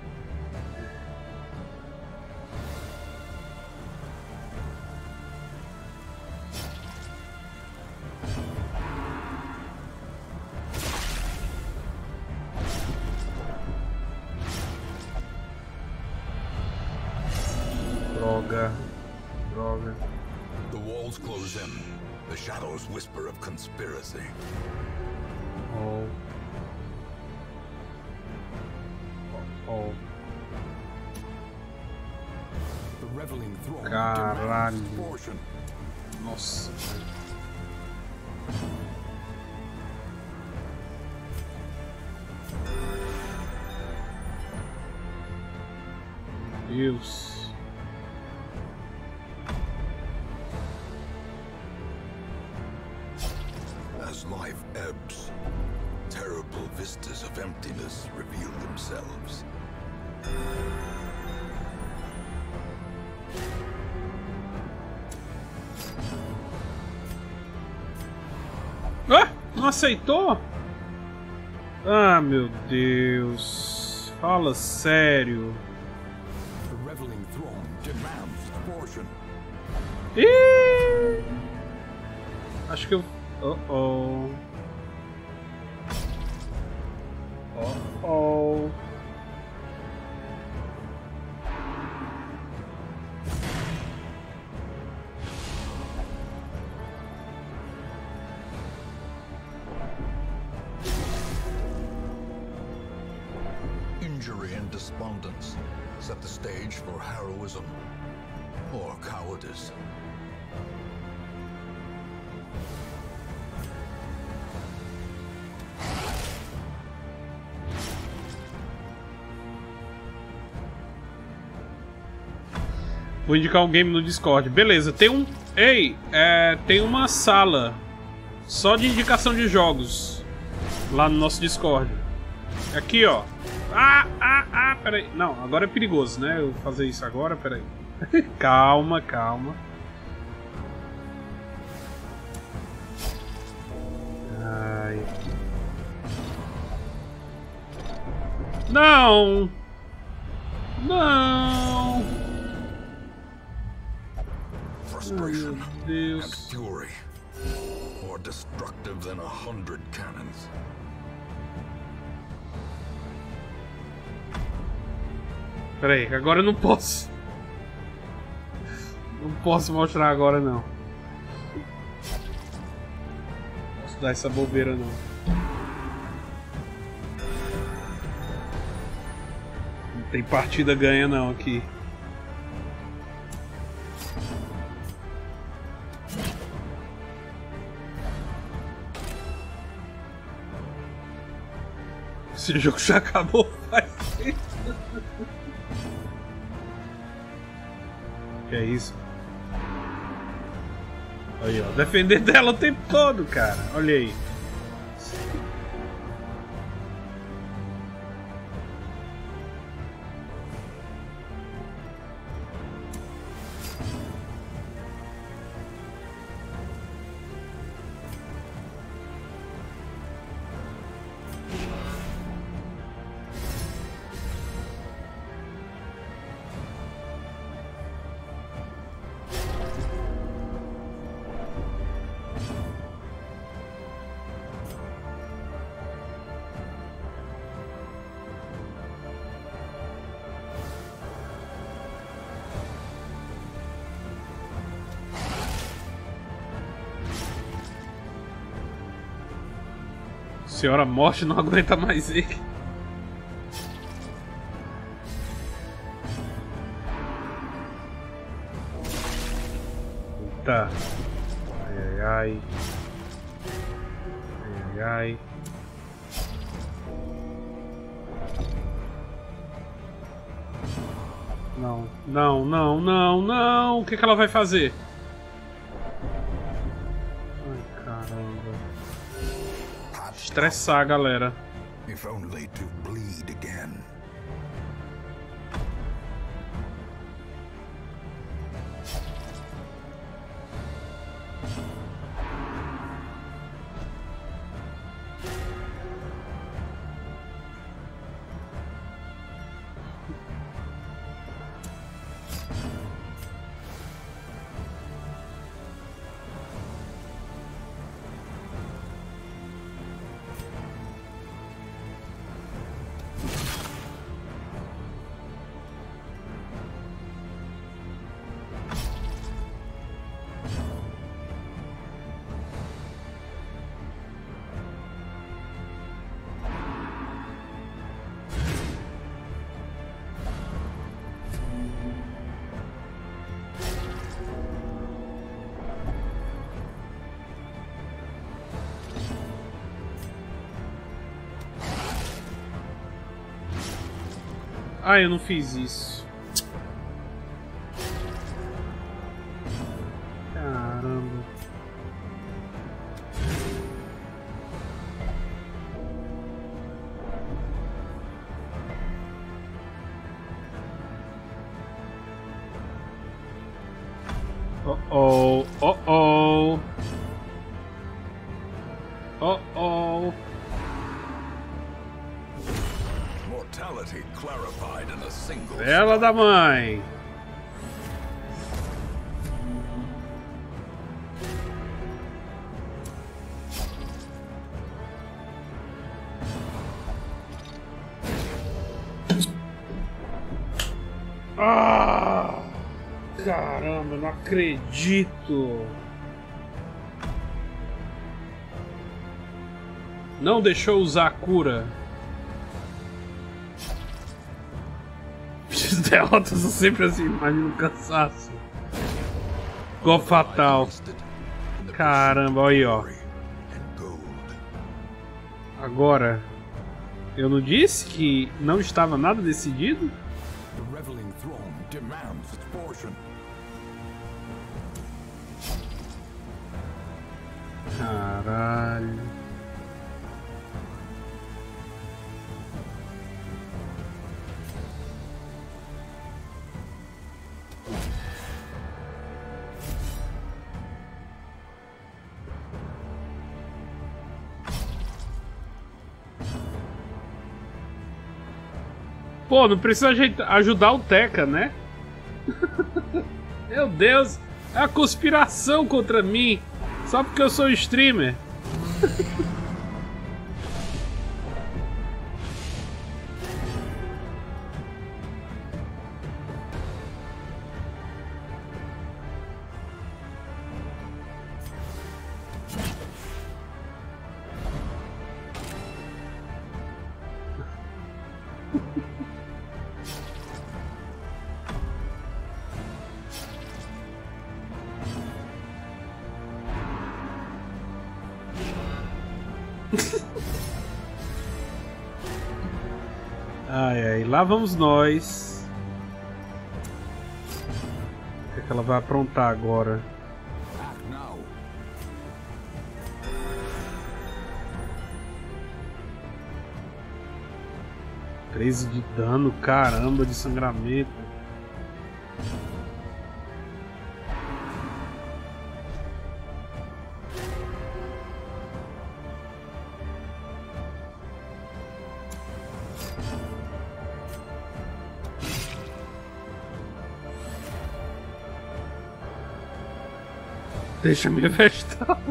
Droga. Droga. The walls close in. The shadows whisper of conspiracy. Oh. Oh. The reveling throng Caralho. demands portion. Nossa. Deus. As life ebbs, terrible vistas of emptiness reveal themselves. Ah, não aceitou? Ah, meu Deus. Fala sério. The reveling throng demands portion. Ih! Acho que eu... Oh. Injury and despondence set the stage for heroism or cowardice. Vou indicar um game no Discord. Beleza, tem um... Ei, tem uma sala só de indicação de jogos lá no nosso Discord. Aqui, ó. Peraí. Não, agora é perigoso, né? Eu fazer isso agora, peraí. Calma, calma. Ai. Não! Não! Frustration Oh, Deus. and fury, more destructive than 100 cannons. Peraí, agora eu não posso. Não posso mostrar agora, não. Não posso dar essa bobeira, não. Não tem partida ganha, não, aqui. Esse jogo já acabou faz tempo. Que é isso? Aí, ó, defender dela o tempo todo, cara. Olha aí. Senhora Morte não aguenta mais ele. Eita. Ai, ai, ai. Ai, ai, ai. Não, não, não, não, não. O que ela vai fazer? Ai, caramba. Estressar a galera. If only to bleed again. Ah, eu não fiz isso. Caramba. Oh, oh, oh, oh, oh. Mortality clarified in a single. Ela da mãe. Ah! Caramba, não acredito. Não deixou usar a cura. As derrotas são sempre assim, imagina o cansaço. Gol fatal. Caramba, olha aí, ó. Agora, eu não disse que não estava nada decidido? The reveling throne demands its portion. Caralho. Pô, não precisa ajudar o Teca, né? Meu Deus, é a conspiração contra mim. Só porque eu sou streamer. Ai, ai, lá vamos nós. O que ela vai aprontar agora? Act now. 13 de dano, caramba, de sangramento. Deixa me vestar.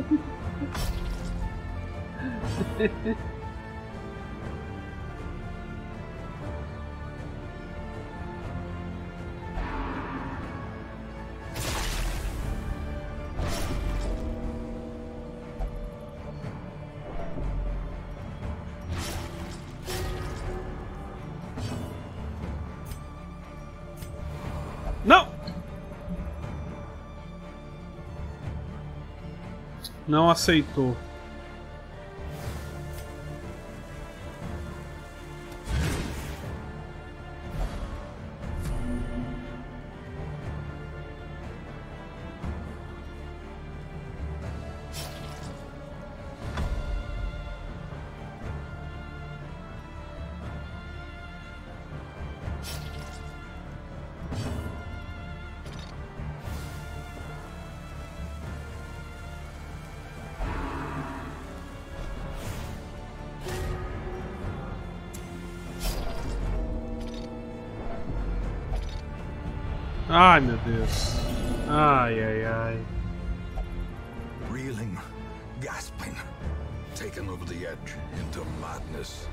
Não! Não aceitou. Ai, meu Deus. Ai, ai, ai. Reeling, gasping, taken over the edge into madness.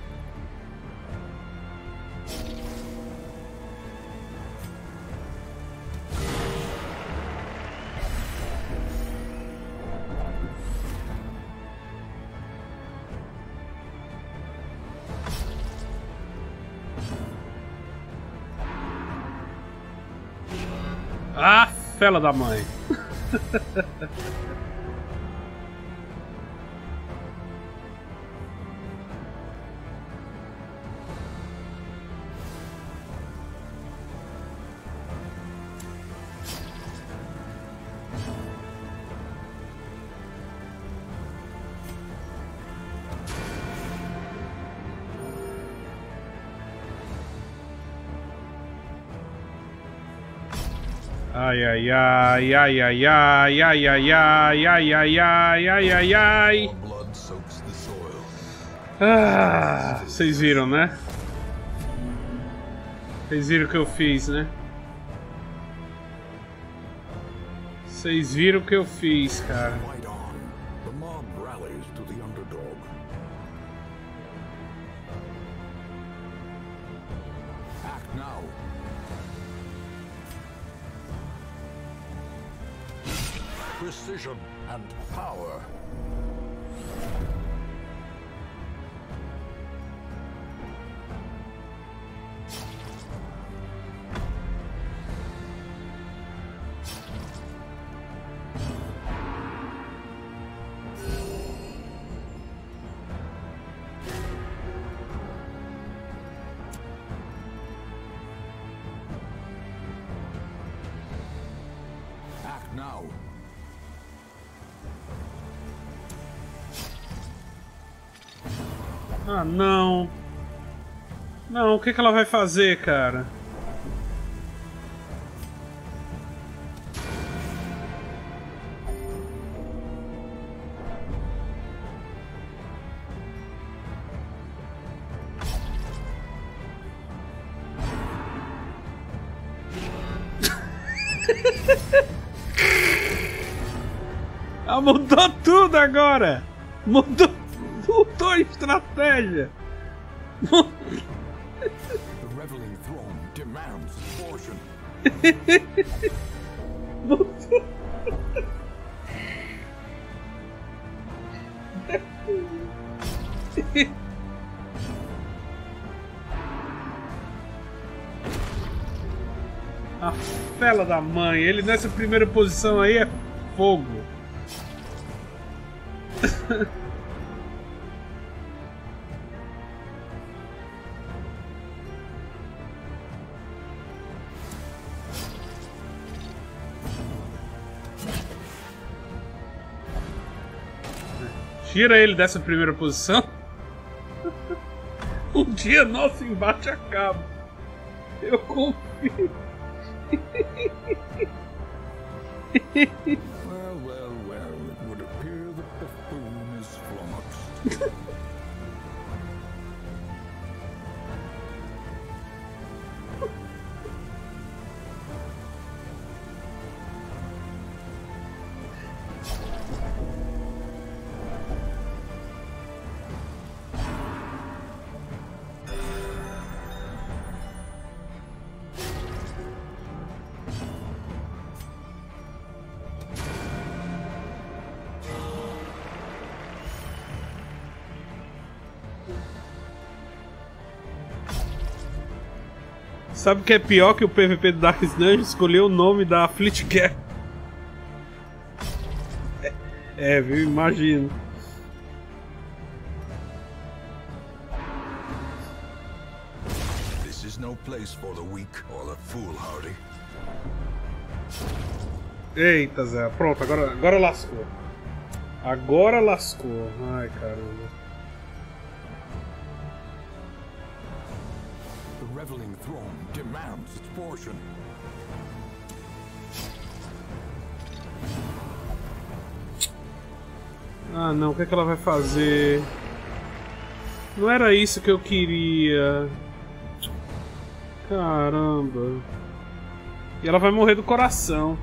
Ah, fela da mãe. Ai, ai, ai, ai, ai, ai, ai, ai, ai, ai, ai, ai, ai, ai, ai. Ah, vocês viram, né? Vocês viram o que eu fiz, né? Vocês viram o que eu fiz, cara. Precision and power. Act now. Ah, não. Não, o que que ela vai fazer, cara? Ah, mudou tudo agora! Mudou a estratégia! The Reveling Throne demands portion. A fela da mãe, ele nessa primeira posição aí é fogo. Tira ele dessa primeira posição. Um dia nosso embate acaba. Eu confio. Well, well, well, it would appear the buffoon is flummoxed. Sabe o que é pior que o PVP do Darkest Dungeon? Escolheu o nome da Fleet Cat. É, viu? Imagino. This is no place for the weak or the foolhardy. Eita, Zé. Pronto, agora lascou. Agora lascou. Ai, caramba. The Reveling Throne demands its portion. Ah, não. O que é que ela vai fazer? Não era isso que eu queria. Caramba. E ela vai morrer do coração.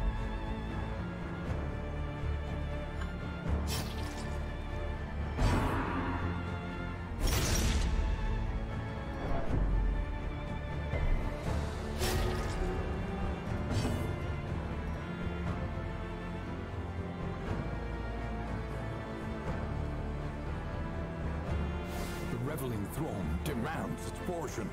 The Reveling Throne demands its portion.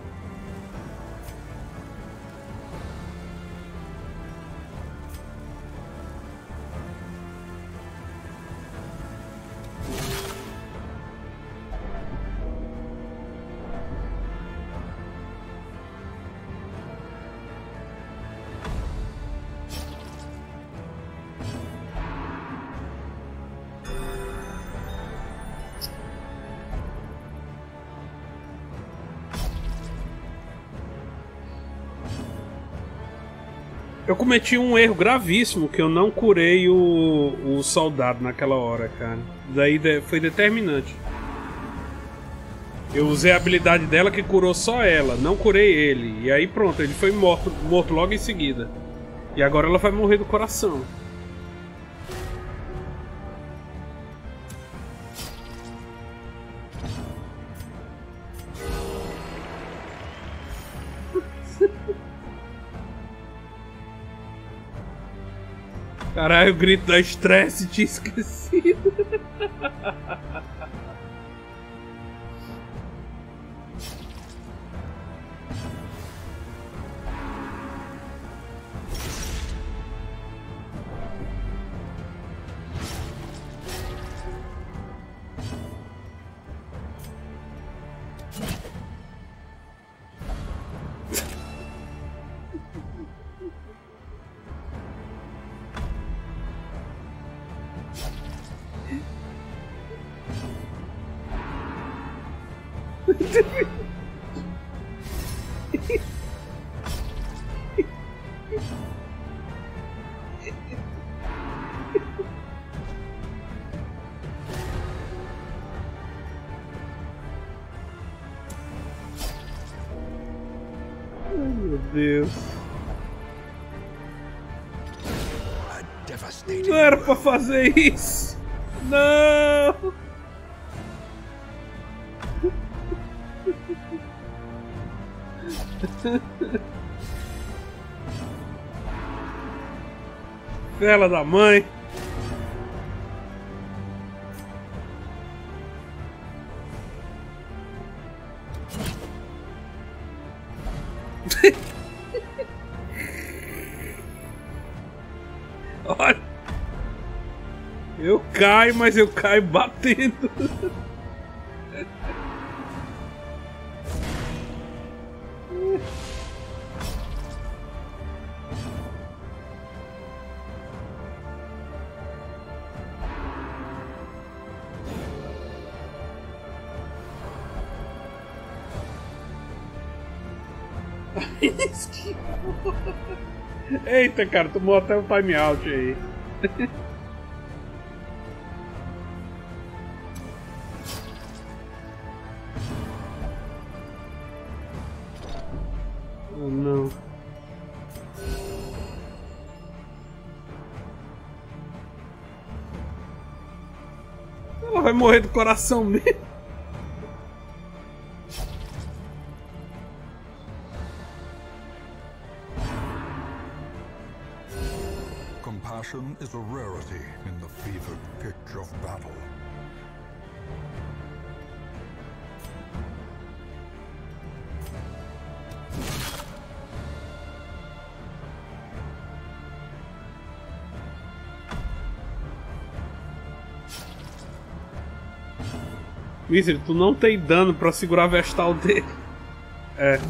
Eu cometi um erro gravíssimo, que eu não curei o soldado naquela hora, cara. Daí foi determinante. Eu usei a habilidade dela que curou só ela, não curei ele. E aí pronto, ele foi morto logo em seguida. E agora ela vai morrer do coração. Caralho, o grito da estresse, tinha esquecido. Meu Deus. Não era pra fazer isso. Não. Fela da mãe. Olha. Eu caio, mas eu caio batendo. Eita, cara, tomou até um time out aí. Oh, não. Ela vai morrer do coração mesmo. Compassion is a rarity in the fevered pitch of battle. Misery, tu não tem dano pra segurar a vestal dele. É.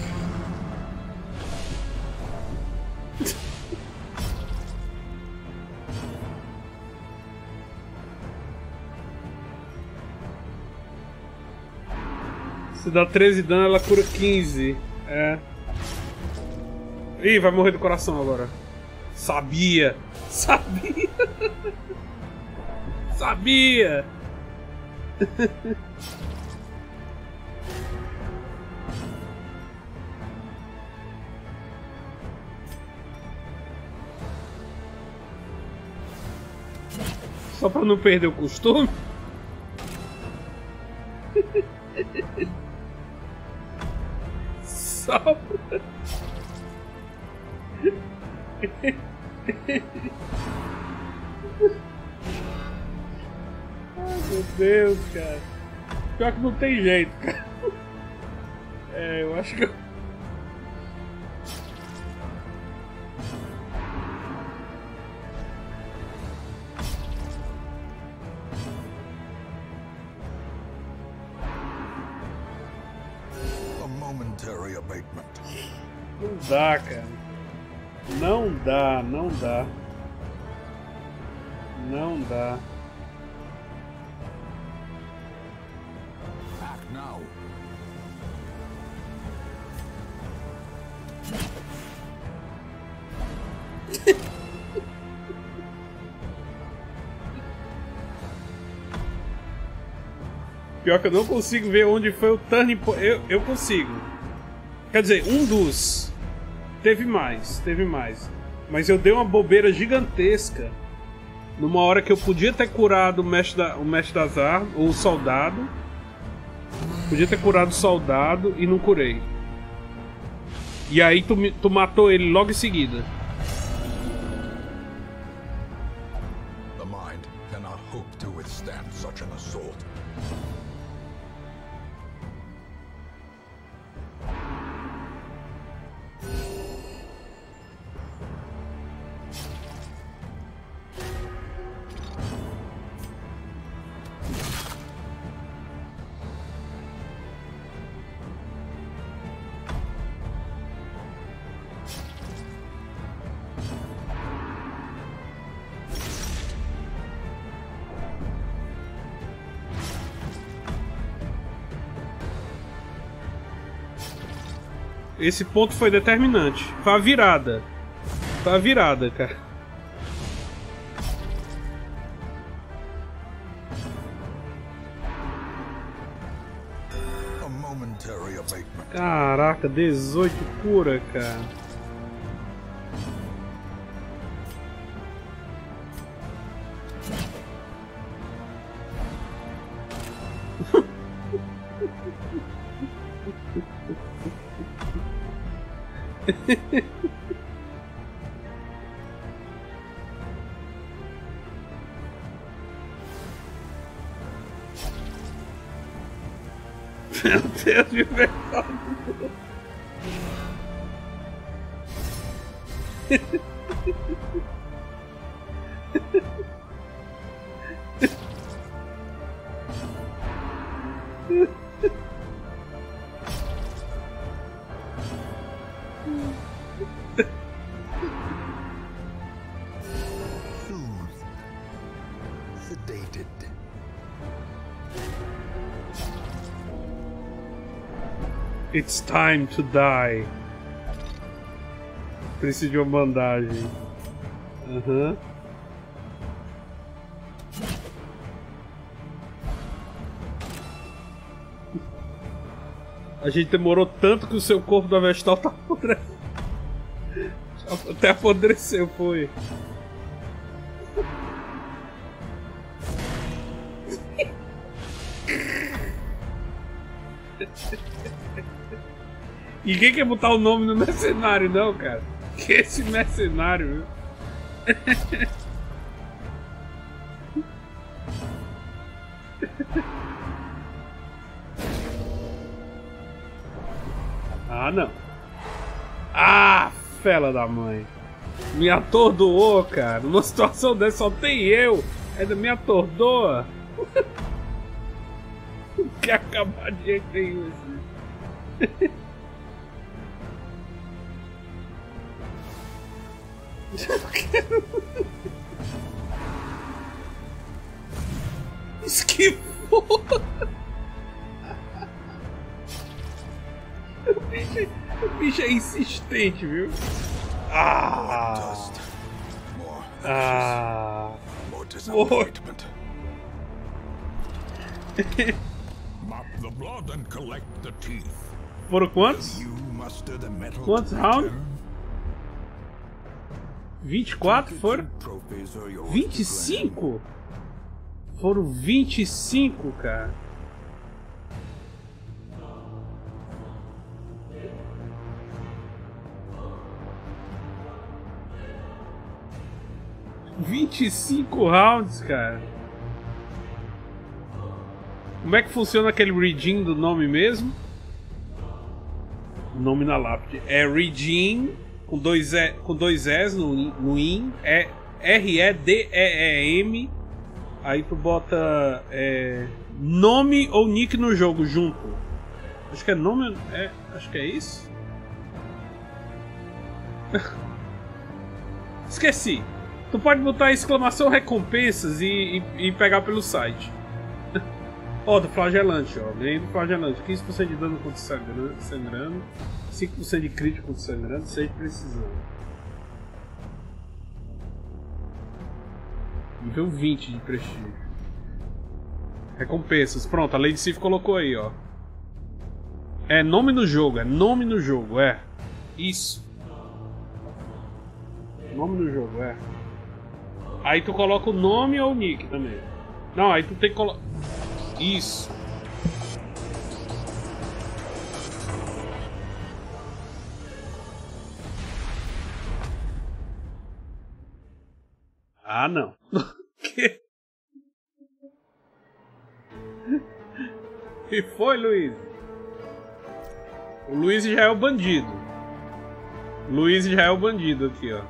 Se dá 13 dano, ela cura 15. É. Ih, vai morrer do coração agora. Sabia! Sabia! Sabia! Só pra não perder o costume. Só pra... Ai, meu Deus, cara. Pior que não tem jeito, cara. É, eu acho que eu... A momentary abatement. Não dá, cara. Não dá, não dá. Não dá. Act now. Pior que eu não consigo ver onde foi o turning point. Eu consigo. Quer dizer, um dos. Teve mais. Mas eu dei uma bobeira gigantesca. Numa hora que eu podia ter curado o mestre das armas, o soldado. Podia ter curado o soldado e não curei. E aí tu matou ele logo em seguida. The mind cannot hope to withstand such an assault. Esse ponto foi determinante. Foi a virada. Foi a virada, cara. A momentary abatement. Caraca, 18 cura, cara. Meu Deus, de verdade. Sedated. It's time to die. Preciso de uma bandagem. Aham. A gente demorou tanto que o seu corpo da Vestal tá apodrecendo. Até apodreceu, foi. E quem quer botar o nome no mercenário, não, cara? Que esse mercenário, viu? Ah, não. Ah, fela da mãe. Me atordoou, cara. Numa situação dessa só tem eu. Ainda me atordoa. Quer acabar de jeito nenhum assim. Eu quero... Esquivou. O bicho é insistente, viu? Ah! Ah! More disappointment. Mop the blood and collect the teeth. Foram quantos? You muster the metal. Quantos rounds? 24 foram? 25? Foram 25, cara. $25 cara. Como é que funciona aquele redeem do nome mesmo? O nome na lápide é redeem com dois S no IN, é REDEEM. Aí tu bota nome ou nick no jogo junto. Acho que é nome, acho que é isso. Esqueci. Tu pode botar exclamação recompensas e pegar pelo site. Ó, do flagelante, ó. Ganhei do flagelante. 15% de dano contra sangrando. 5% de crítico contra sangrando. 6 de precisão. Nível 20 de prestígio. Recompensas. Pronto, a Lady Sif colocou aí, ó. É nome no jogo, é. Isso. Nome no jogo, é. Aí tu coloca o nome ou o nick também. Não, aí tu tem que colocar... Isso. Ah, não. Que? E foi, Luiz? O Luiz já é o bandido. Luiz já é o bandido aqui, ó.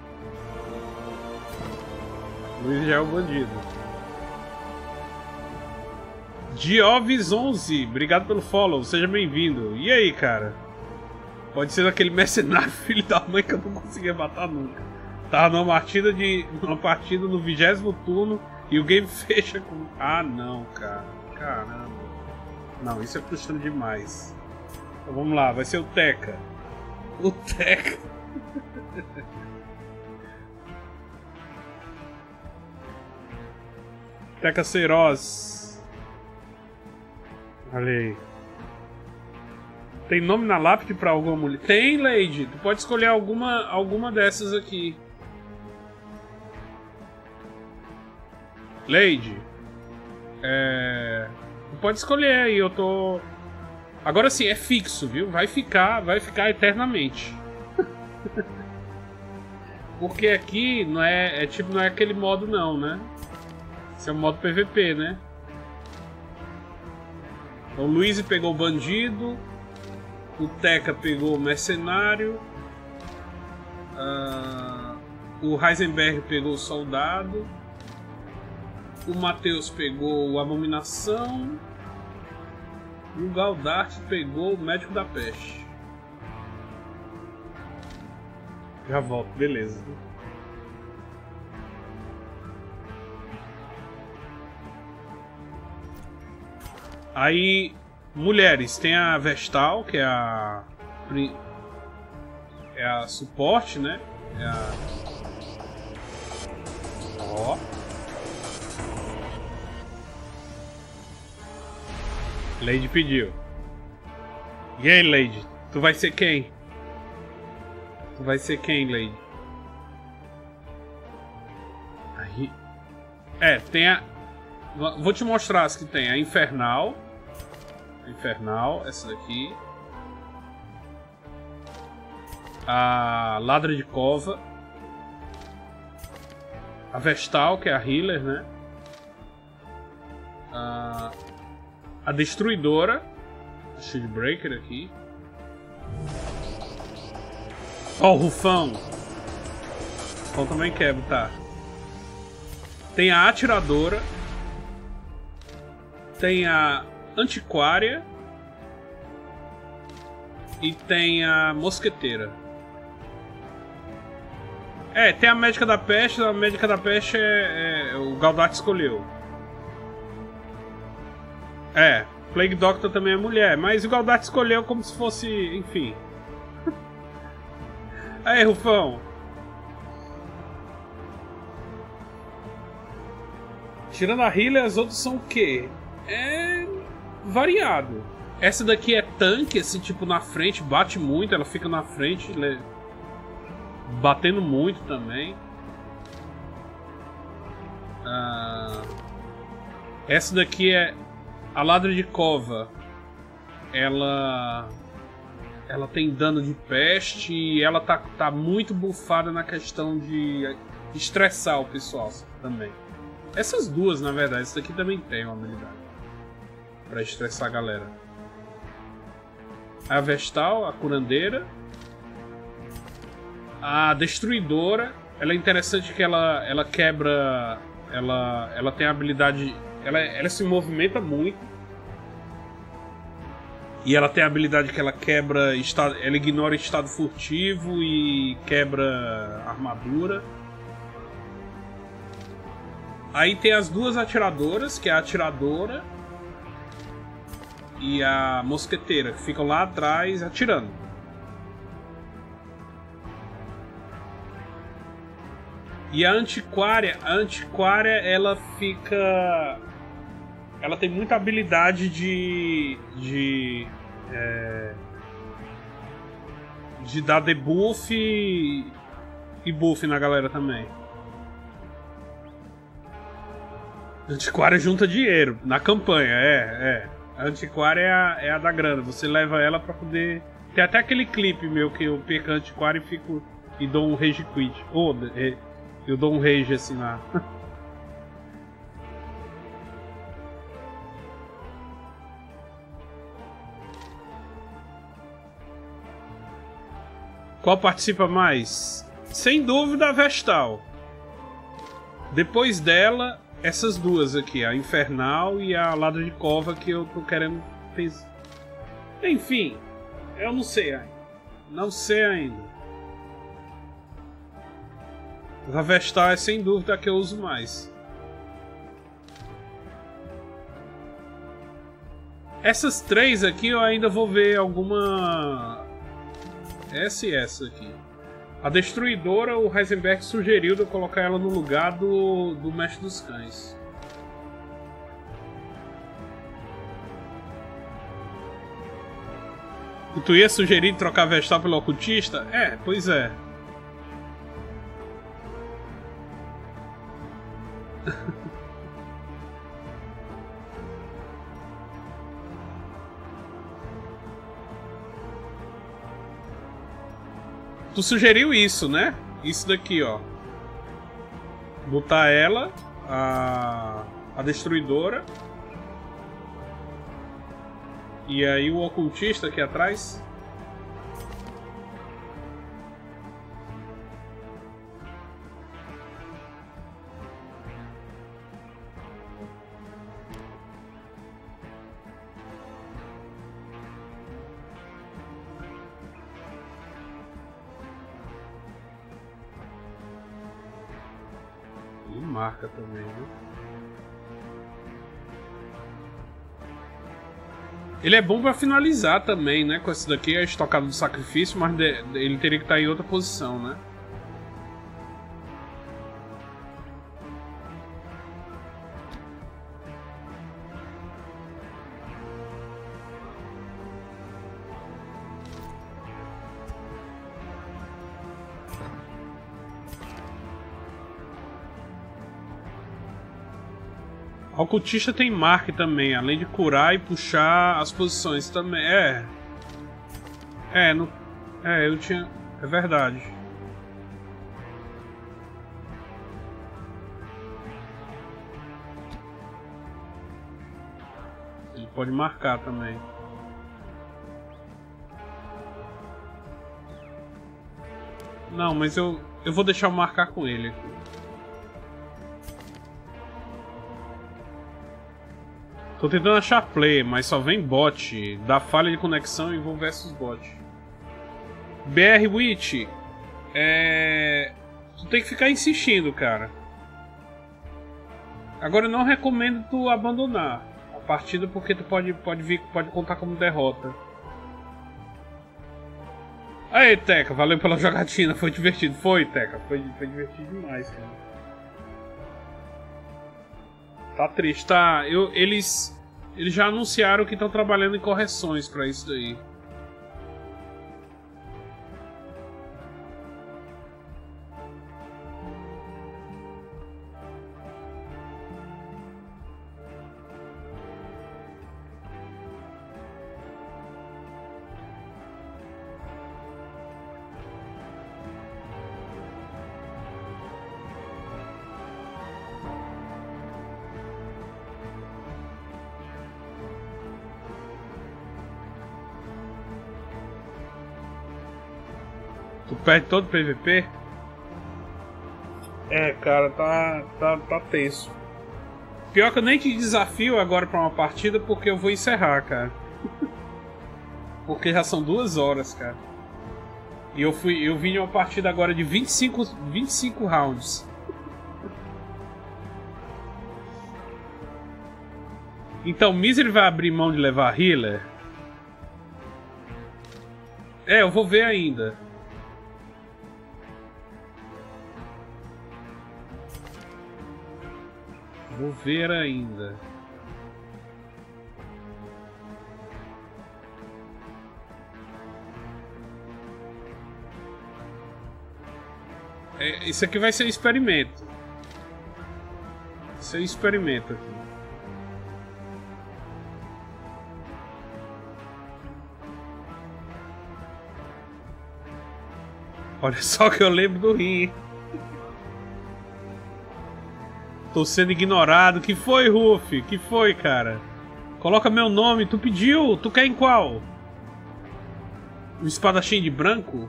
Luiz já é o bandido. Diovis11, obrigado pelo follow, seja bem-vindo. E aí, cara? Pode ser aquele mercenário filho da mãe que eu não conseguia matar nunca. Tava numa partida no 20º turno e o game fecha com... Ah, não, cara. Caramba. Não, isso é frustrante demais. Então vamos lá, vai ser o Teca. O Teca. Teca Seiroz. Olha aí. Tem nome na lápide pra alguma mulher? Tem, Lady. Tu pode escolher alguma dessas aqui. Lady. Tu pode escolher aí, eu tô... Agora sim, é fixo, viu? Vai ficar eternamente. Porque aqui não é aquele modo não, né? Esse é o modo PVP, né? Então o Luiz pegou o bandido, o Teca pegou o mercenário, o Heisenberg pegou o soldado, o Matheus pegou o Abominação e o Galdart pegou o Médico da Peste. Já volto, beleza. Aí, mulheres, tem a Vestal, que é a suporte, né? É a... Ó. Lady pediu. E aí, Lady? Tu vai ser quem? Tu vai ser quem, Lady? Aí... tem a... Vou te mostrar as que tem. A Infernal. Essa daqui. A Ladra de Cova. A Vestal, que é a Healer, né? A Destruidora. Shieldbreaker aqui. Ó, o Rufão. O Rufão também quebra, tá? Tem a Atiradora. Tem a Antiquária. E tem a Mosqueteira. Tem a Médica da Peste. A Médica da Peste o Galdart escolheu. Plague Doctor também é mulher. Mas o Galdart escolheu como se fosse... Enfim. Aí, Rufão. Tirando a healer, as outras são o quê? É variado. Essa daqui é tanque, assim, tipo, na frente, bate muito, ela fica na frente, batendo muito também. Essa daqui é a Ladra de Cova. Ela tem dano de peste e ela tá muito bufada na questão de estressar o pessoal também. Essas duas, na verdade, essa daqui também tem uma habilidade pra estressar a galera. A Vestal, a Curandeira. A Destruidora, ela é interessante que ela quebra... Ela tem a habilidade... Ela se movimenta muito. E ela tem a habilidade que ela quebra... Ela ignora estado furtivo e quebra armadura. Aí tem as duas atiradoras, que é a Atiradora e a Mosqueteira, que ficam lá atrás atirando. E a Antiquária ela fica... ela tem muita habilidade de dar debuff e buff na galera também. Antiquária junta dinheiro na campanha, A Antiquária é a da grana. Você leva ela pra poder... Tem até aquele clipe meu que eu perco a Antiquária e dou um rage quit. Eu dou um rage assim lá. Qual participa mais? Sem dúvida a Vestal. Depois dela, essas duas aqui, a Infernal e a Ladra de Cova, que eu tô querendo pensar. Enfim, eu não sei ainda. Não sei ainda. A Vestal é sem dúvida a que eu uso mais. Essas três aqui eu ainda vou ver alguma... Essa e essa aqui. A Destruidora, o Heisenberg sugeriu de eu colocar ela no lugar do Mestre dos Cães. E tu ia sugerir trocar a Vestal pelo Ocultista? Pois é. Tu sugeriu isso, né? Isso daqui, ó. Botar ela, a Destruidora. E aí o Ocultista aqui atrás. Marca também, né? Ele é bom pra finalizar também, né? Com esse daqui, a Estocada do Sacrifício, mas ele teria que estar em outra posição, né? O Ocultista tem marque também, além de curar e puxar as posições também. Eu tinha... É verdade. Ele pode marcar também. Não, mas eu vou deixar eu marcar com ele aqui. Tô tentando achar play, mas só vem bot. Dá falha de conexão e vou versus bot. BR Witch. Tu tem que ficar insistindo, cara. Agora eu não recomendo tu abandonar a partida porque tu pode contar como derrota. Aí, Teca, valeu pela jogatina, foi divertido. Foi, Teca, foi divertido demais, cara. Tá triste, tá? Eles já anunciaram que estão trabalhando em correções pra isso daí. Tu perde todo o PVP? Cara, tá tenso. Pior que eu nem te desafio agora pra uma partida porque eu vou encerrar, cara. Porque já são 2 horas, cara. E eu vim de uma partida agora de 25 rounds. Então, Misery vai abrir mão de levar healer? Eu vou ver ainda. Vou ver ainda. Isso aqui vai ser um experimento. Isso é um experimento aqui. Olha só que eu lembro do rim. Tô sendo ignorado. Que foi, Ruff? Que foi, cara? Coloca meu nome. Tu pediu. Tu quer em qual? O espadachim de branco?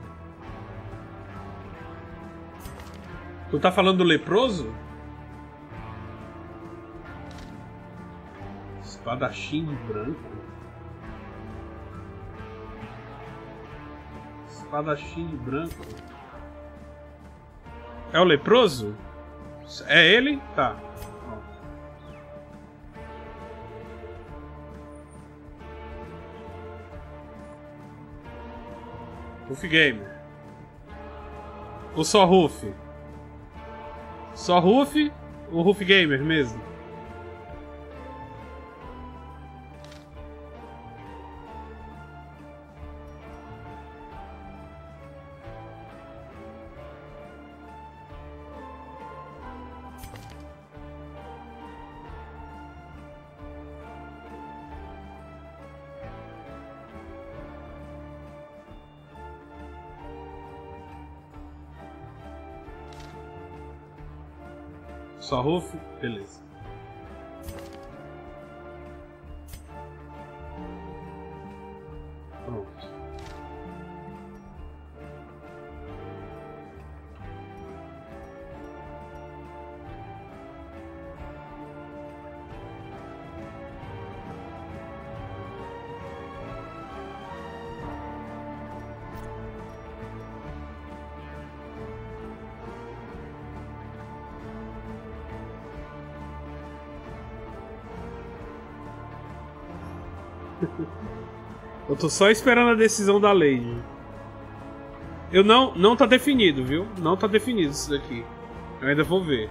Tu tá falando do leproso? Espadachim de branco? Espadachim de branco? É o leproso? É ele? Tá. Ruff Gamer. Ou só Ruff? Só Ruff ou Ruff Gamer mesmo? Só Ruff? Beleza. Pronto. Eu tô só esperando a decisão da Lady. Eu não tá definido, viu? Não tá definido isso daqui. Eu ainda vou ver.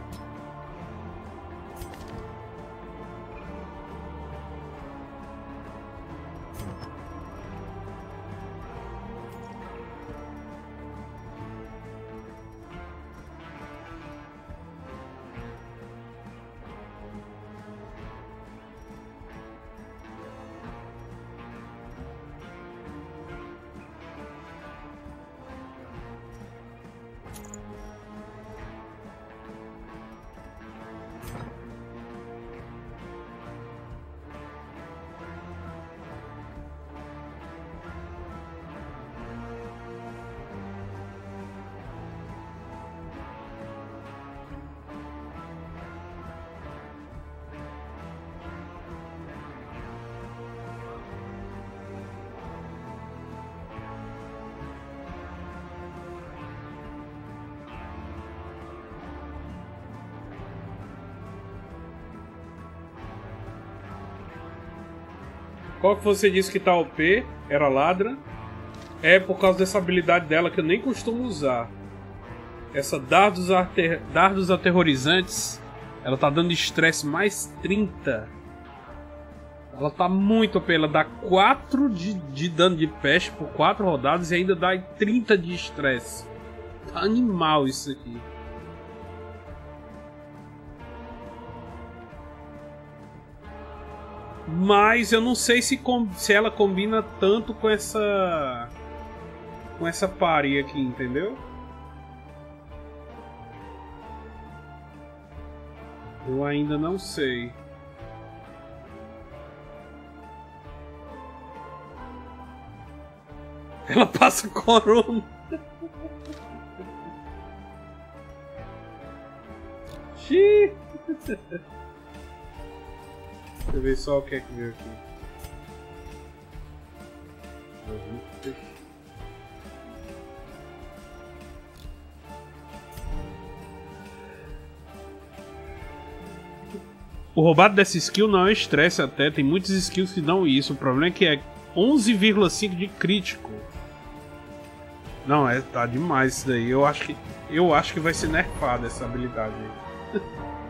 Qual que você disse que tá OP? Era ladra. É por causa dessa habilidade dela que eu nem costumo usar. Essa dardos aterrorizantes. Ela tá dando estresse mais 30. Ela tá muito OP. Ela dá 4 de dano de peste por 4 rodadas e ainda dá 30 de estresse. Tá animal isso aqui. Mas eu não sei se ela combina tanto com essa party aqui, entendeu? Eu ainda não sei. Ela passa corona. Xiii. Deixa eu ver só o que é que veio aqui. O roubado dessa skill não é estresse até, tem muitas skills que dão isso. O problema é que é 11,5 de crítico. Não, tá demais isso daí. Eu acho que vai ser nerfada essa habilidade aí.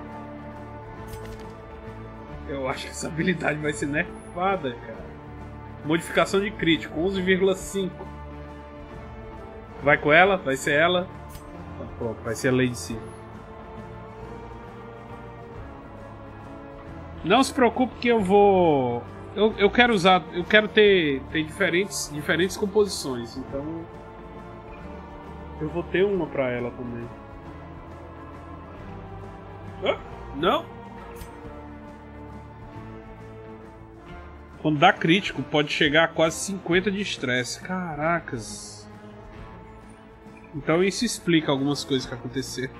Eu acho que essa habilidade vai ser nerfada, cara. Modificação de crítico, 11,5. Vai com ela? Vai ser ela? Tá, pronto, vai ser a Lady Sif. Não se preocupe que eu vou... Eu quero usar... Eu quero ter diferentes composições, então... Eu vou ter uma pra ela também. Ah, não? Quando dá crítico, pode chegar a quase 50 de estresse. Caracas. Então isso explica algumas coisas que aconteceram.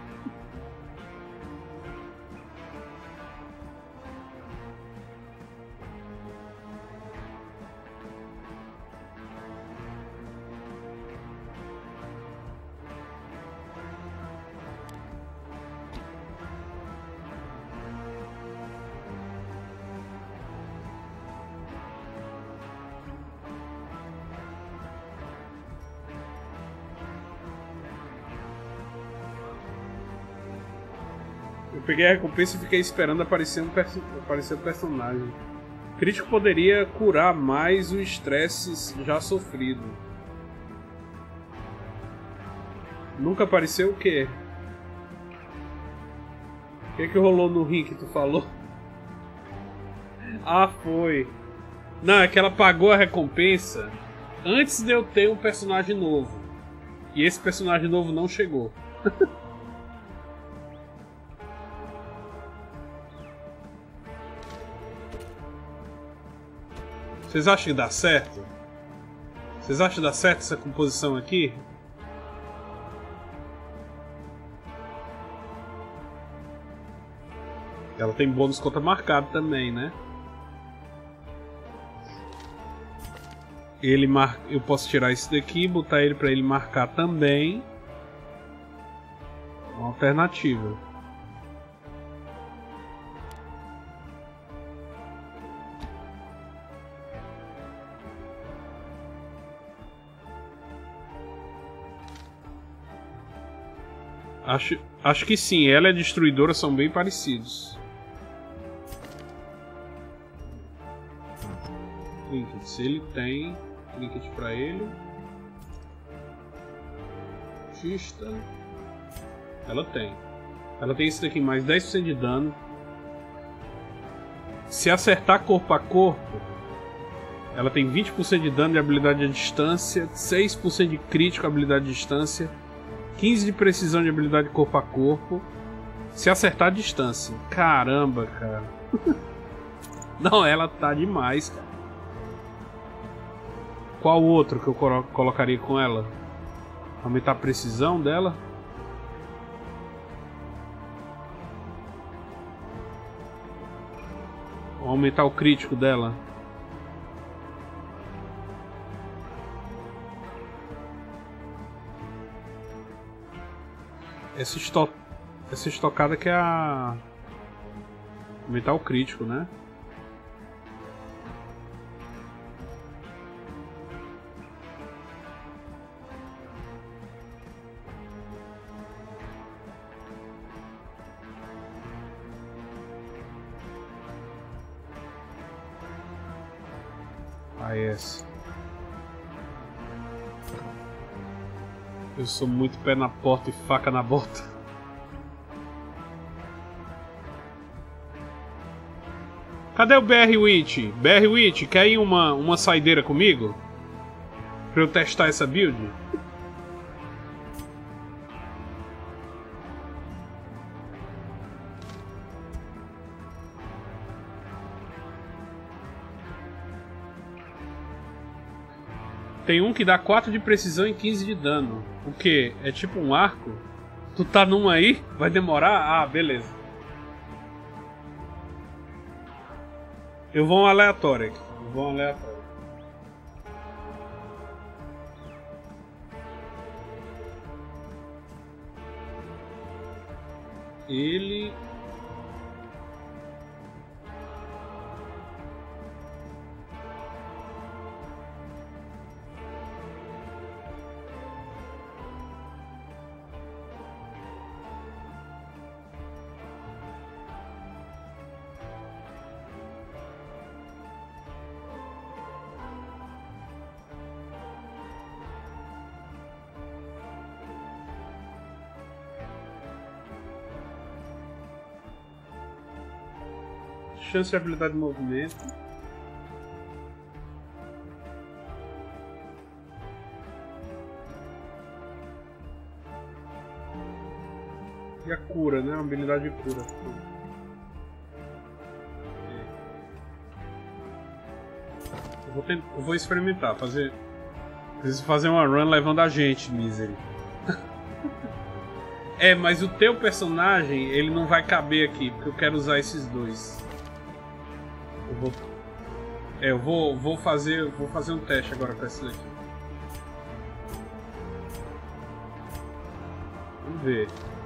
Eu peguei a recompensa e fiquei esperando aparecer o personagem. O crítico poderia curar mais o estresse já sofrido. Nunca apareceu o quê? O que rolou no rim que tu falou? Ah, foi. Não, é que ela pagou a recompensa antes de eu ter um personagem novo. E esse personagem novo não chegou. Vocês acham que dá certo? Vocês acham que dá certo essa composição aqui? Ela tem bônus contra marcado também, né? Eu posso tirar esse daqui e botar ele pra ele marcar também. Uma alternativa. Acho que sim, ela e a destruidora são bem parecidos. Trinket, se ele tem trinket pra ele. Xista. Ela tem. Ela tem esse daqui, mais 10% de dano. Se acertar corpo a corpo, ela tem 20% de dano de habilidade à distância, 6% de crítico habilidade à distância, 15 de precisão de habilidade corpo a corpo. Se acertar a distância. Caramba, cara. Não, ela tá demais, cara. Qual outro que eu colocaria com ela? Aumentar a precisão dela? Ou aumentar o crítico dela? Essa estocada que é a... Aumentar o crítico, né? Ah, yes. Eu sou muito pé na porta e faca na bota. Cadê o BR Witch? BR Witch, quer ir uma saideira comigo? Pra eu testar essa build? Tem um que dá 4 de precisão e 15 de dano. O que? É tipo um arco? Tu tá num aí? Vai demorar? Ah, beleza. Eu vou um aleatório aqui. Ele... chance de habilidade de movimento. E a cura, né? A habilidade de cura. Eu vou experimentar, preciso fazer uma run levando a gente, Misery. É, mas o teu personagem, ele não vai caber aqui, porque eu quero usar esses dois. Eu vou fazer um teste agora com esse daqui. Vamos ver.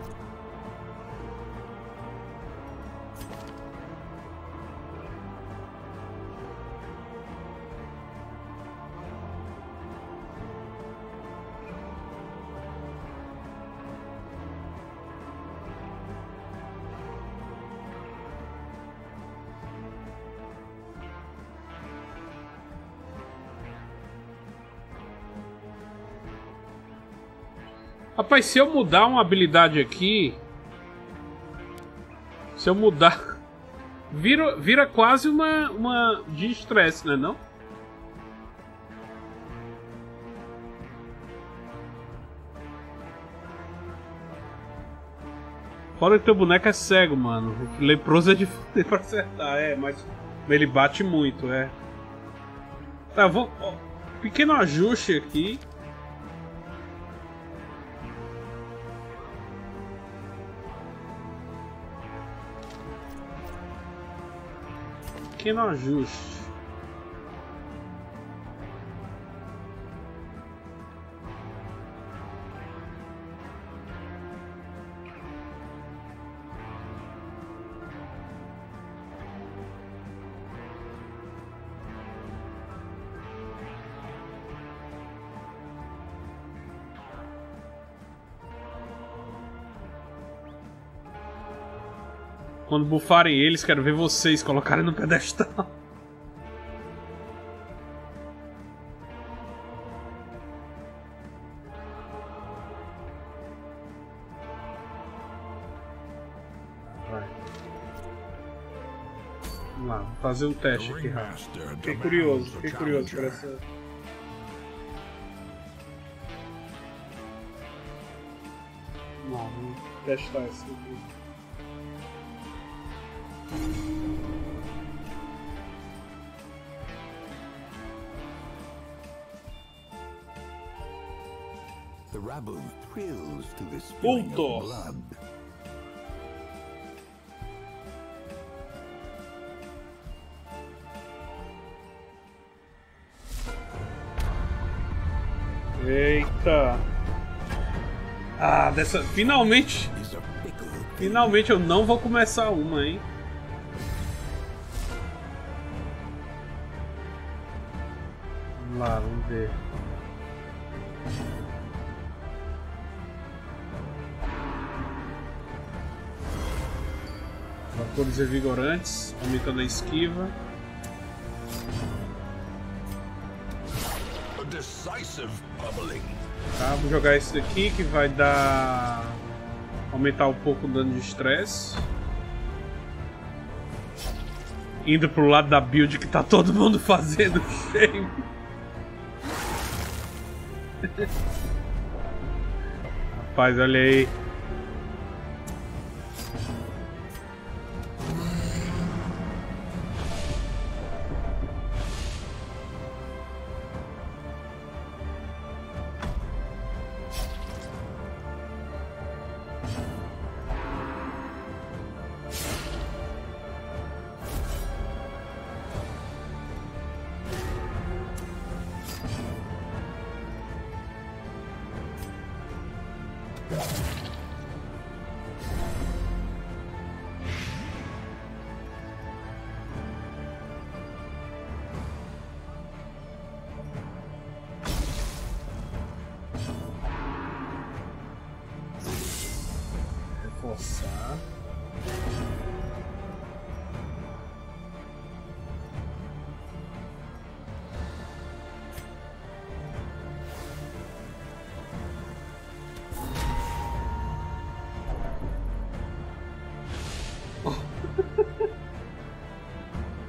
Rapaz, se eu mudar uma habilidade aqui... Se eu mudar... Vira quase uma de estresse, né não? Fora que teu boneco é cego, mano. Leproso é difícil pra acertar, mas ele bate muito, Tá, vou... Pequeno ajuste aqui. Pequeno ajuste. Quando bufarem eles, quero ver vocês colocarem no pedestal. Vai. Vamos lá, vou fazer um teste aqui rápido. Fiquei curioso por essa... Vamos lá, vamos testar esse aqui. The rabble thrills to the spilling of blood. Eita! Ah, dessa... Finalmente eu não vou começar uma, hein? Vamos lá, vamos ver. Vapores revigorantes, aumentando a esquiva. Tá, vou jogar esse daqui que vai dar... aumentar um pouco o dano de estresse. Indo pro lado da build que tá todo mundo fazendo shame. Rapaz, olha aí.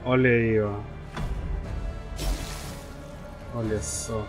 Olha aí, ó. Olha só.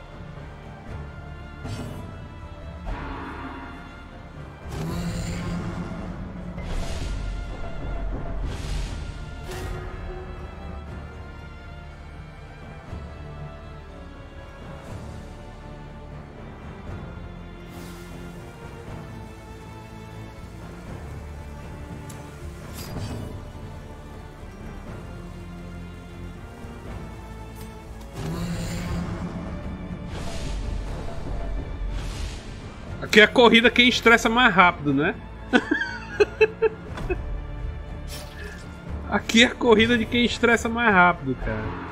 Aqui é a corrida quem estressa mais rápido, né? Aqui é a corrida de quem estressa mais rápido, cara.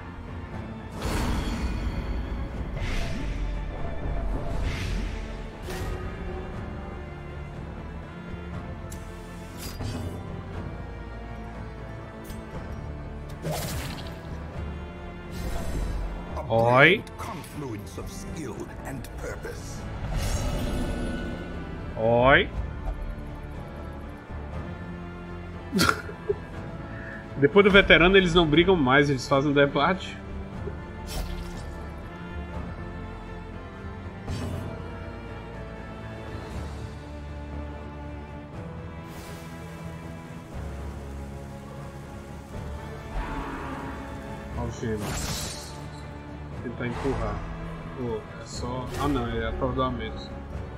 Oi. Oi. Depois do veterano eles não brigam mais, eles fazem um debate. Algemas. Tentar empurrar. Oh, é só... Ah não, é atordoamento.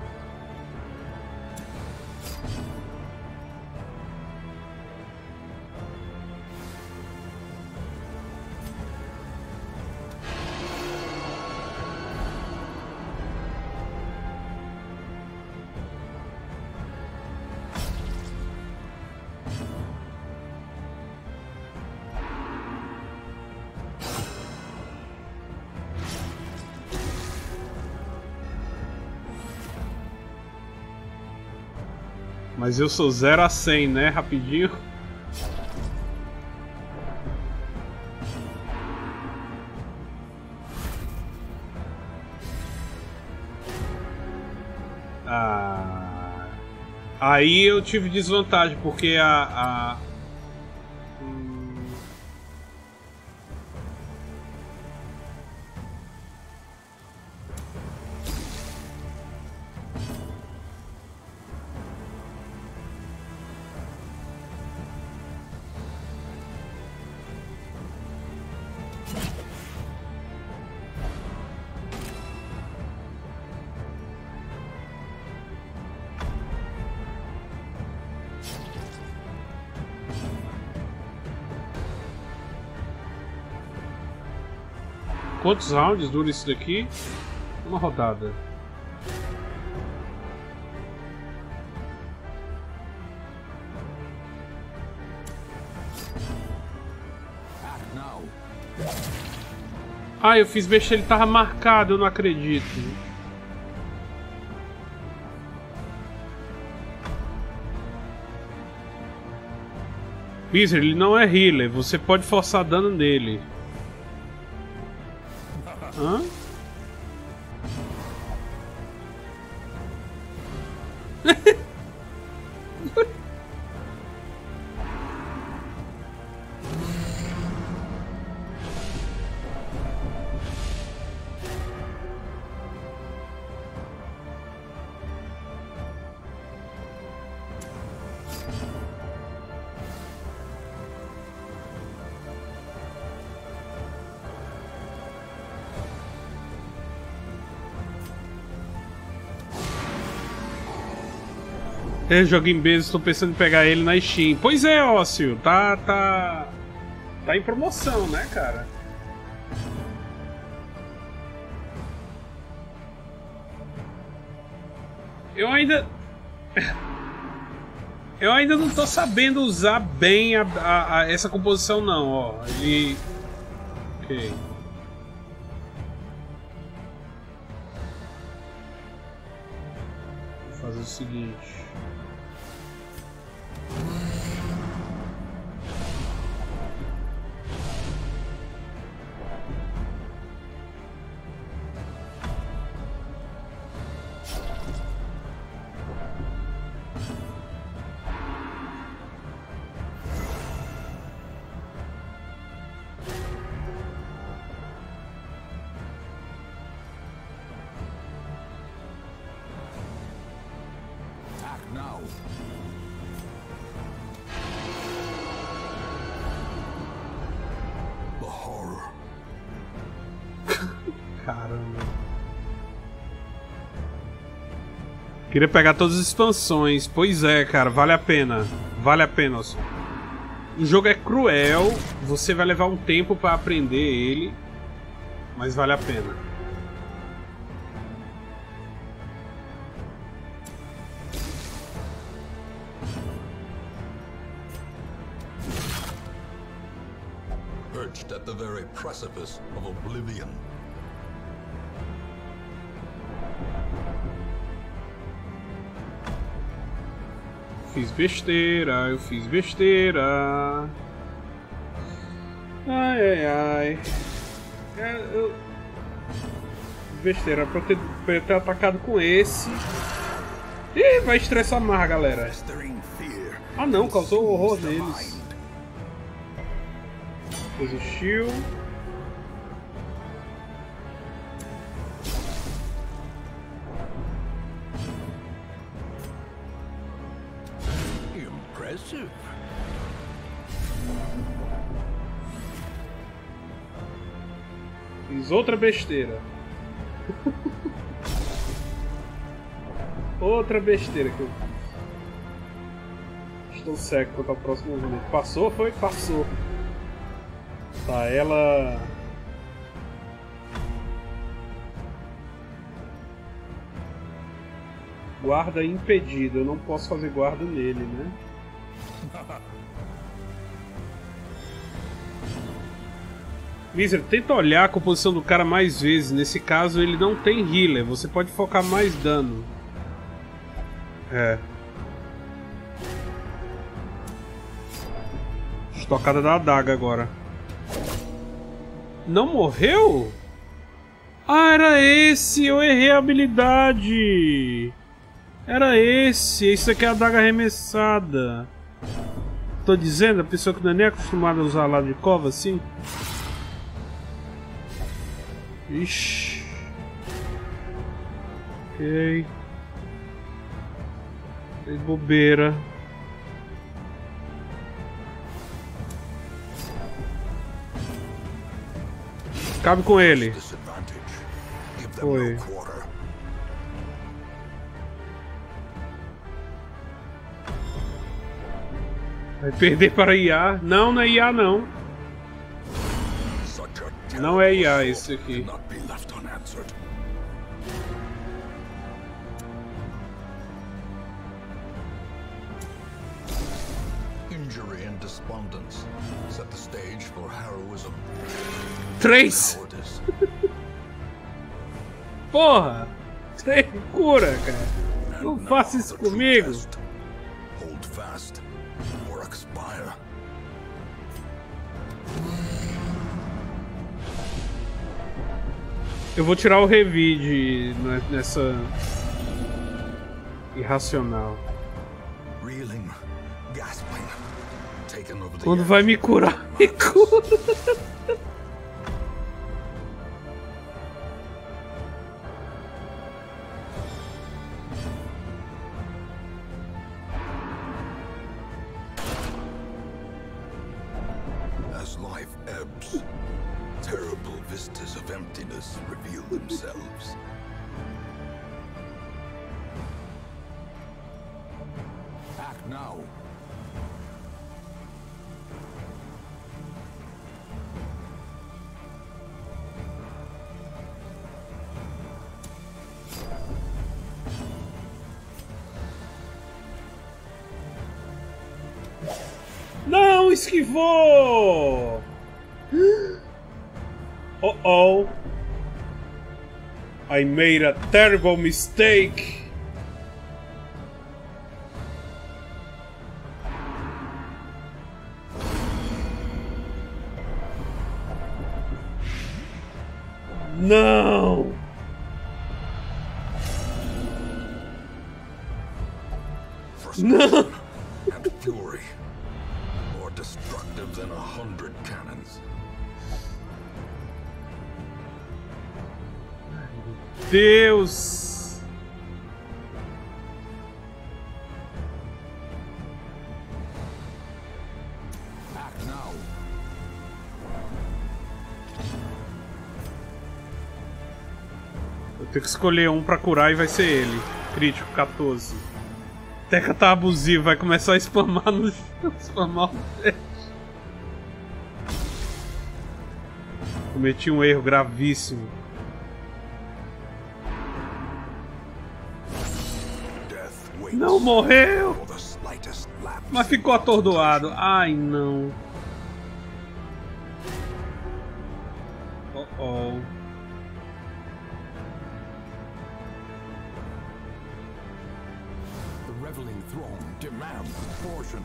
Mas eu sou 0 a 100, né? Rapidinho. Ah, aí eu tive desvantagem, porque quantos rounds dura isso daqui? Uma rodada. Ah, eu fiz besteira, ele tava marcado, eu não acredito. Wizard, ele não é healer, você pode forçar dano nele. Hã? Eu joguei em Bezos, estou pensando em pegar ele na Steam. Pois é, Ócio, tá em promoção, né, cara? Eu ainda não tô sabendo usar bem essa composição não, ó. Ele... Ok. Vou fazer o seguinte. Caramba. Queria pegar todas as expansões. Pois é, cara, vale a pena. Vale a pena. O jogo é cruel, você vai levar um tempo pra aprender ele, mas vale a pena. Perched at the very precipice of oblivion. Fiz besteira, eu fiz besteira. Ai, ai, ai. Besteira, pra eu ter atacado com esse. Ih, vai estressar mais, galera. Ah não, causou horror neles. Resistiu. Fiz outra besteira. Outra besteira que eu fiz. Estou cego quanto ao próximo movimento. Passou? Foi? Passou. Tá, ela... Guarda impedido. Eu não posso fazer guarda nele, né? Miser, tenta olhar a composição do cara mais vezes. Nesse caso ele não tem healer. Você pode focar mais dano. É. Estocada da adaga agora. Não morreu? Ah, era esse! Eu errei a habilidade! Era esse! Isso aqui é a adaga arremessada. Tô dizendo, a pessoa que não é nem acostumada a usar lado de cova assim. Ixi. Ok. Fez bobeira. Cabe com ele. Foi. Vai perder para IA. Não, não é IA não. Não é IA esse aqui. Injury and despondence set the stage for heroism. 3! Porra! 3 cura, cara! Não faça isso comigo! Hold fast or expire. Eu vou tirar o revide nessa irracional. Reeling, gasping, taken over the Quando vai me curar, me cura. As life ebbs, terrible vistas of emptiness reveal themselves. Act now. Não, esquivou! Oh. I made a terrible mistake. Não! Frustration and fury, more destructive than 100 cannons. Deus! Act now. tenho que escolher um pra curar e vai ser ele. Crítico 14. Teca tá abusivo, vai começar a spamar no spamar o teste. Cometi um erro gravíssimo. Não morreu! Mas ficou atordoado. Ai, não. Oh. The reveling throng demands portion.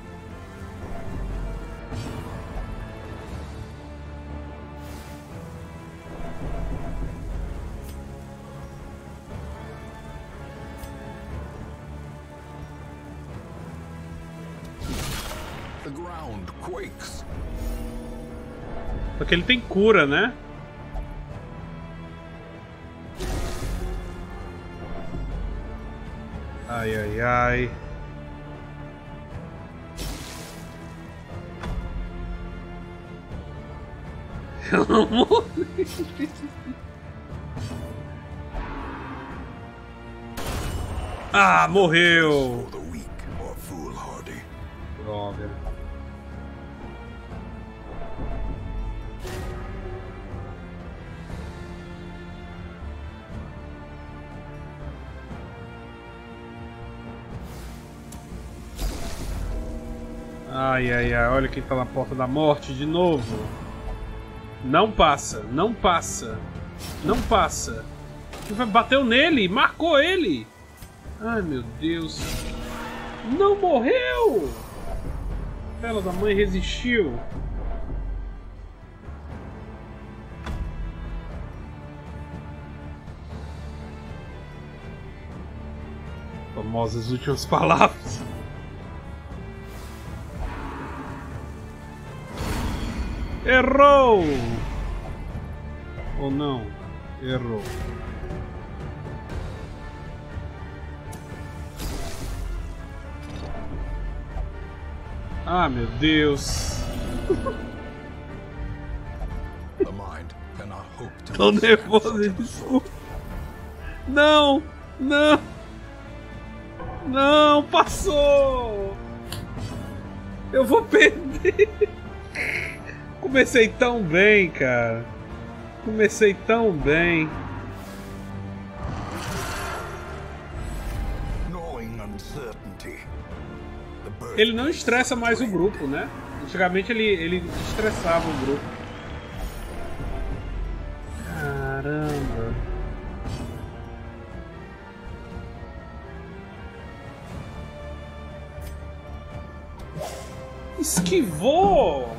The ground quakes. Porque ele tem cura, né? Ai, ai, ai. Eu não morri. Ah, morreu. Droga. Ai, ai, ai, olha quem tá na porta da morte de novo. Não passa, não passa, não passa. Bateu nele, marcou ele. Ai, meu Deus. Não morreu! Ela da mãe resistiu. Famosas últimas palavras. Errou! Ou não? Errou. Ah, meu Deus. Tô nervoso, desculpa. Não! Não! Não! Passou! Eu vou perder! Comecei tão bem, cara. Comecei tão bem. Ele não estressa mais o grupo, né? Antigamente ele estressava o grupo. Caramba. Esquivou!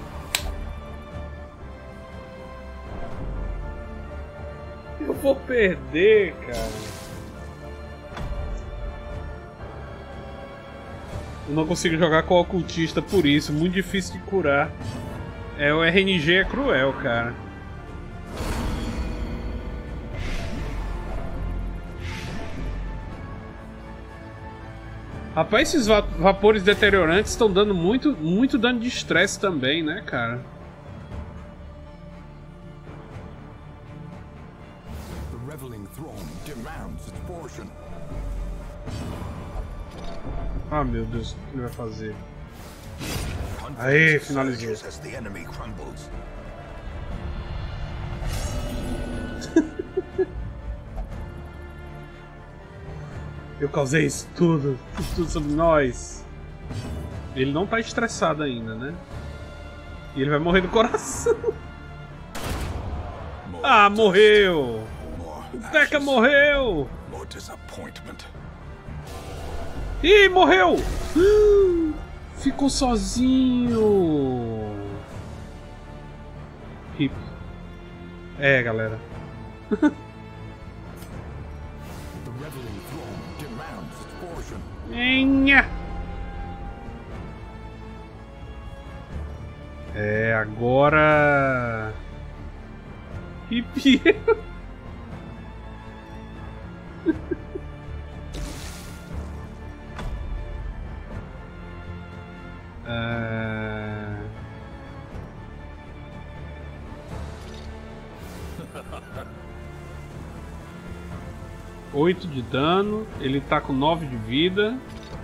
Eu vou perder, cara. Eu não consigo jogar com o ocultista por isso, muito difícil de curar. O RNG é cruel, cara. Rapaz, esses vapores deteriorantes estão dando muito dano de estresse também, né, cara? The reveling throng demands its portion. Ah, meu Deus, o que ele vai fazer? Aê, finalizou. Eu causei isso tudo sobre nós. Ele não tá estressado ainda, né? E ele vai morrer do coração. Ah, morreu! O Teca morreu! Ih, morreu! Ficou sozinho! Hip. Galera. Enha! Agora... Hip. 8 de dano. Ele tá com 9 de vida.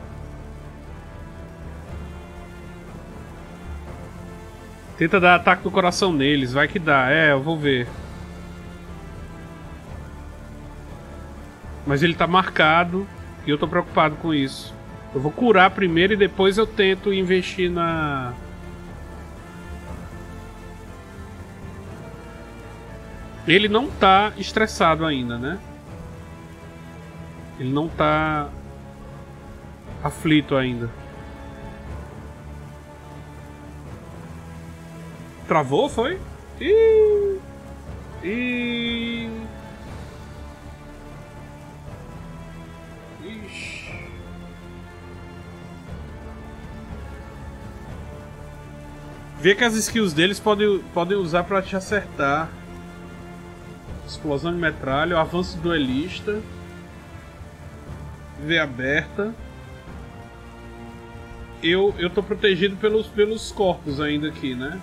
Tenta dar ataque do coração neles, vai que dá. É, eu vou ver. Mas ele tá marcado e eu tô preocupado com isso. Eu vou curar primeiro e depois eu tento investir na... Ele não tá estressado ainda, né? Ele não tá aflito ainda. Travou, foi? Ixi. Vê que as skills deles podem usar pra te acertar. Explosão de metralha, o avanço duelista. V aberta. Eu tô protegido pelos corpos ainda aqui, né?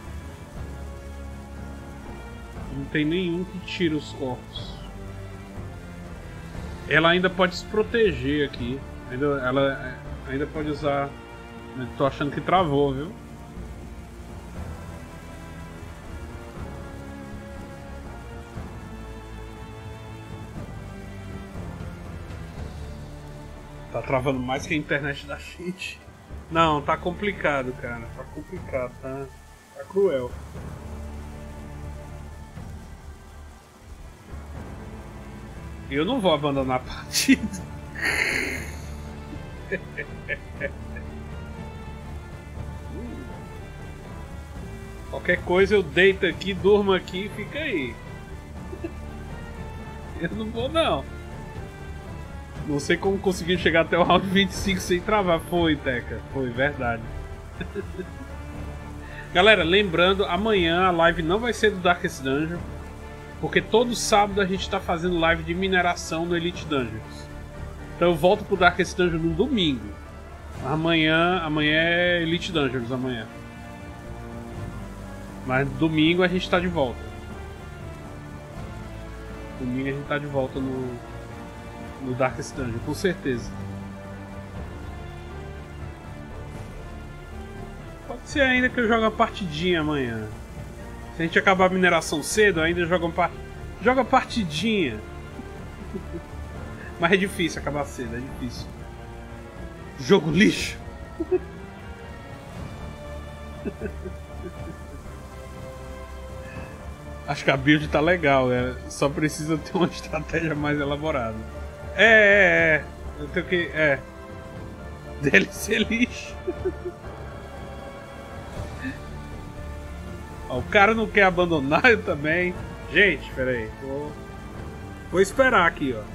Não tem nenhum que tira os corpos. Ela ainda pode se proteger aqui. Ela ainda pode usar... Tô achando que travou, viu? Tá travando mais que a internet da gente. Não, tá complicado, cara. Tá complicado, tá cruel. Eu não vou abandonar a partida. Qualquer coisa eu deito aqui, durmo aqui e fica aí. Eu não vou não. Não sei como conseguir chegar até o round 25 sem travar. Foi, Teca. Foi, verdade. Galera, lembrando, amanhã a live não vai ser do Darkest Dungeon. Porque todo sábado a gente tá fazendo live de mineração no Elite Dungeons. Então eu volto pro Darkest Dungeon no domingo. Amanhã é Elite Dungeons amanhã. Mas domingo a gente tá de volta. Domingo a gente tá de volta no Darkest Dungeon, com certeza. Pode ser ainda que eu jogue uma partidinha amanhã. Se a gente acabar a mineração cedo, ainda joga partidinha. Mas é difícil acabar cedo, é difícil. Jogo lixo. Acho que a build tá legal, só precisa ter uma estratégia mais elaborada. Eu tenho que... DLC lixo. Ó, o cara não quer abandonar, eu também. Gente, pera aí. Vou esperar aqui, ó.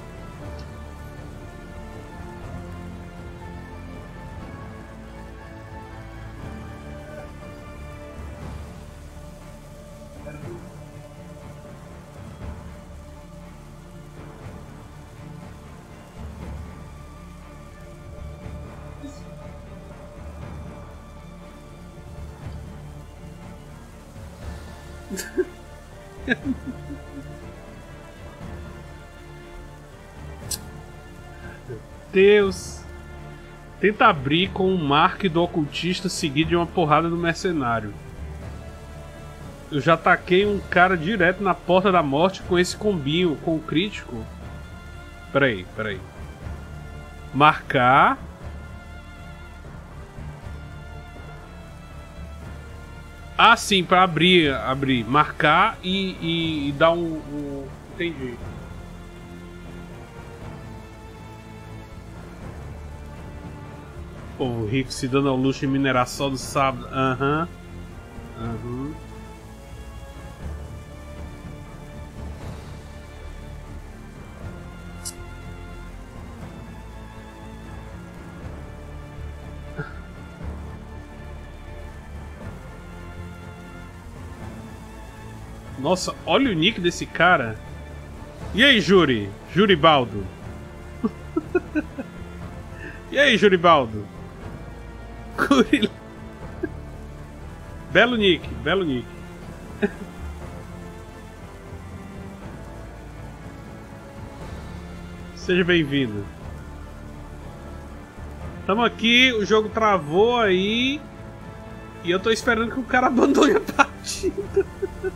Deus. Tenta abrir com um marque do ocultista seguido de uma porrada do mercenário. Eu já taquei um cara direto na porta da morte com esse combinho, com o crítico. Peraí. Marcar. Ah, sim, pra abrir. Marcar e dar um... Entendi. Povo rico se dando ao luxo de mineração no sábado. Aham. Nossa, olha o nick desse cara. E aí, Juribaldo? E aí, Juribaldo? Belo nick. Seja bem-vindo. Tamo aqui, o jogo travou aí. E eu tô esperando que o cara abandone a partida.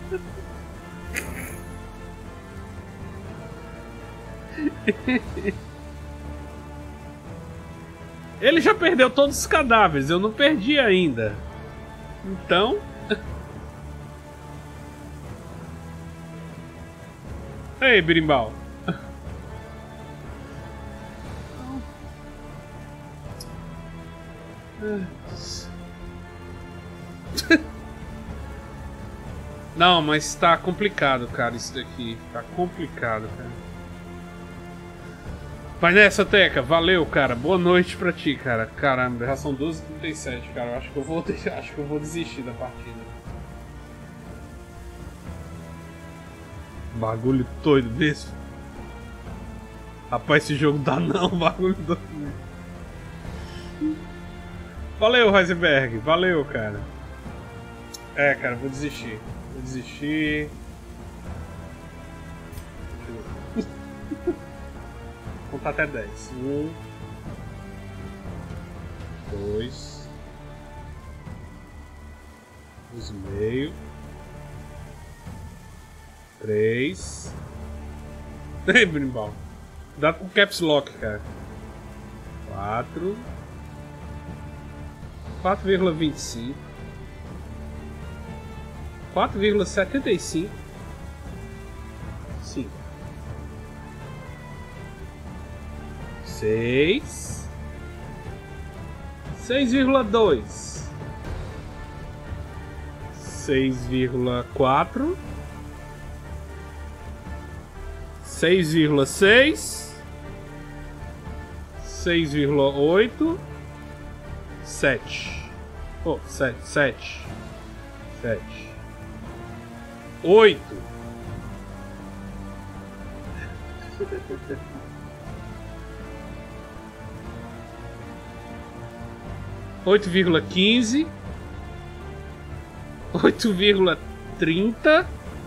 Ele já perdeu todos os cadáveres, eu não perdi ainda. Então... Ei, Birimbau. Não, mas tá complicado, cara, isso daqui. Tá complicado, cara. Vai nessa, Teca. Valeu, cara. Boa noite pra ti, cara. Caramba, já são 12h37, cara. Eu acho que eu vou desistir da partida. Bagulho doido desse. Rapaz, esse jogo dá não, bagulho doido. Valeu, Heisenberg. Valeu, cara. É, cara, vou desistir. Vou desistir. Vou contar até 10. 1, 2, 2,5, 3. Ei, Brimbal. Cuidado com o caps lock, cara. 4, 4,25, 4,75, 5, 6, 6,2, 6,4, 6,6, 6,8, 7. Oh, 7. 8. 8,15, 8,30,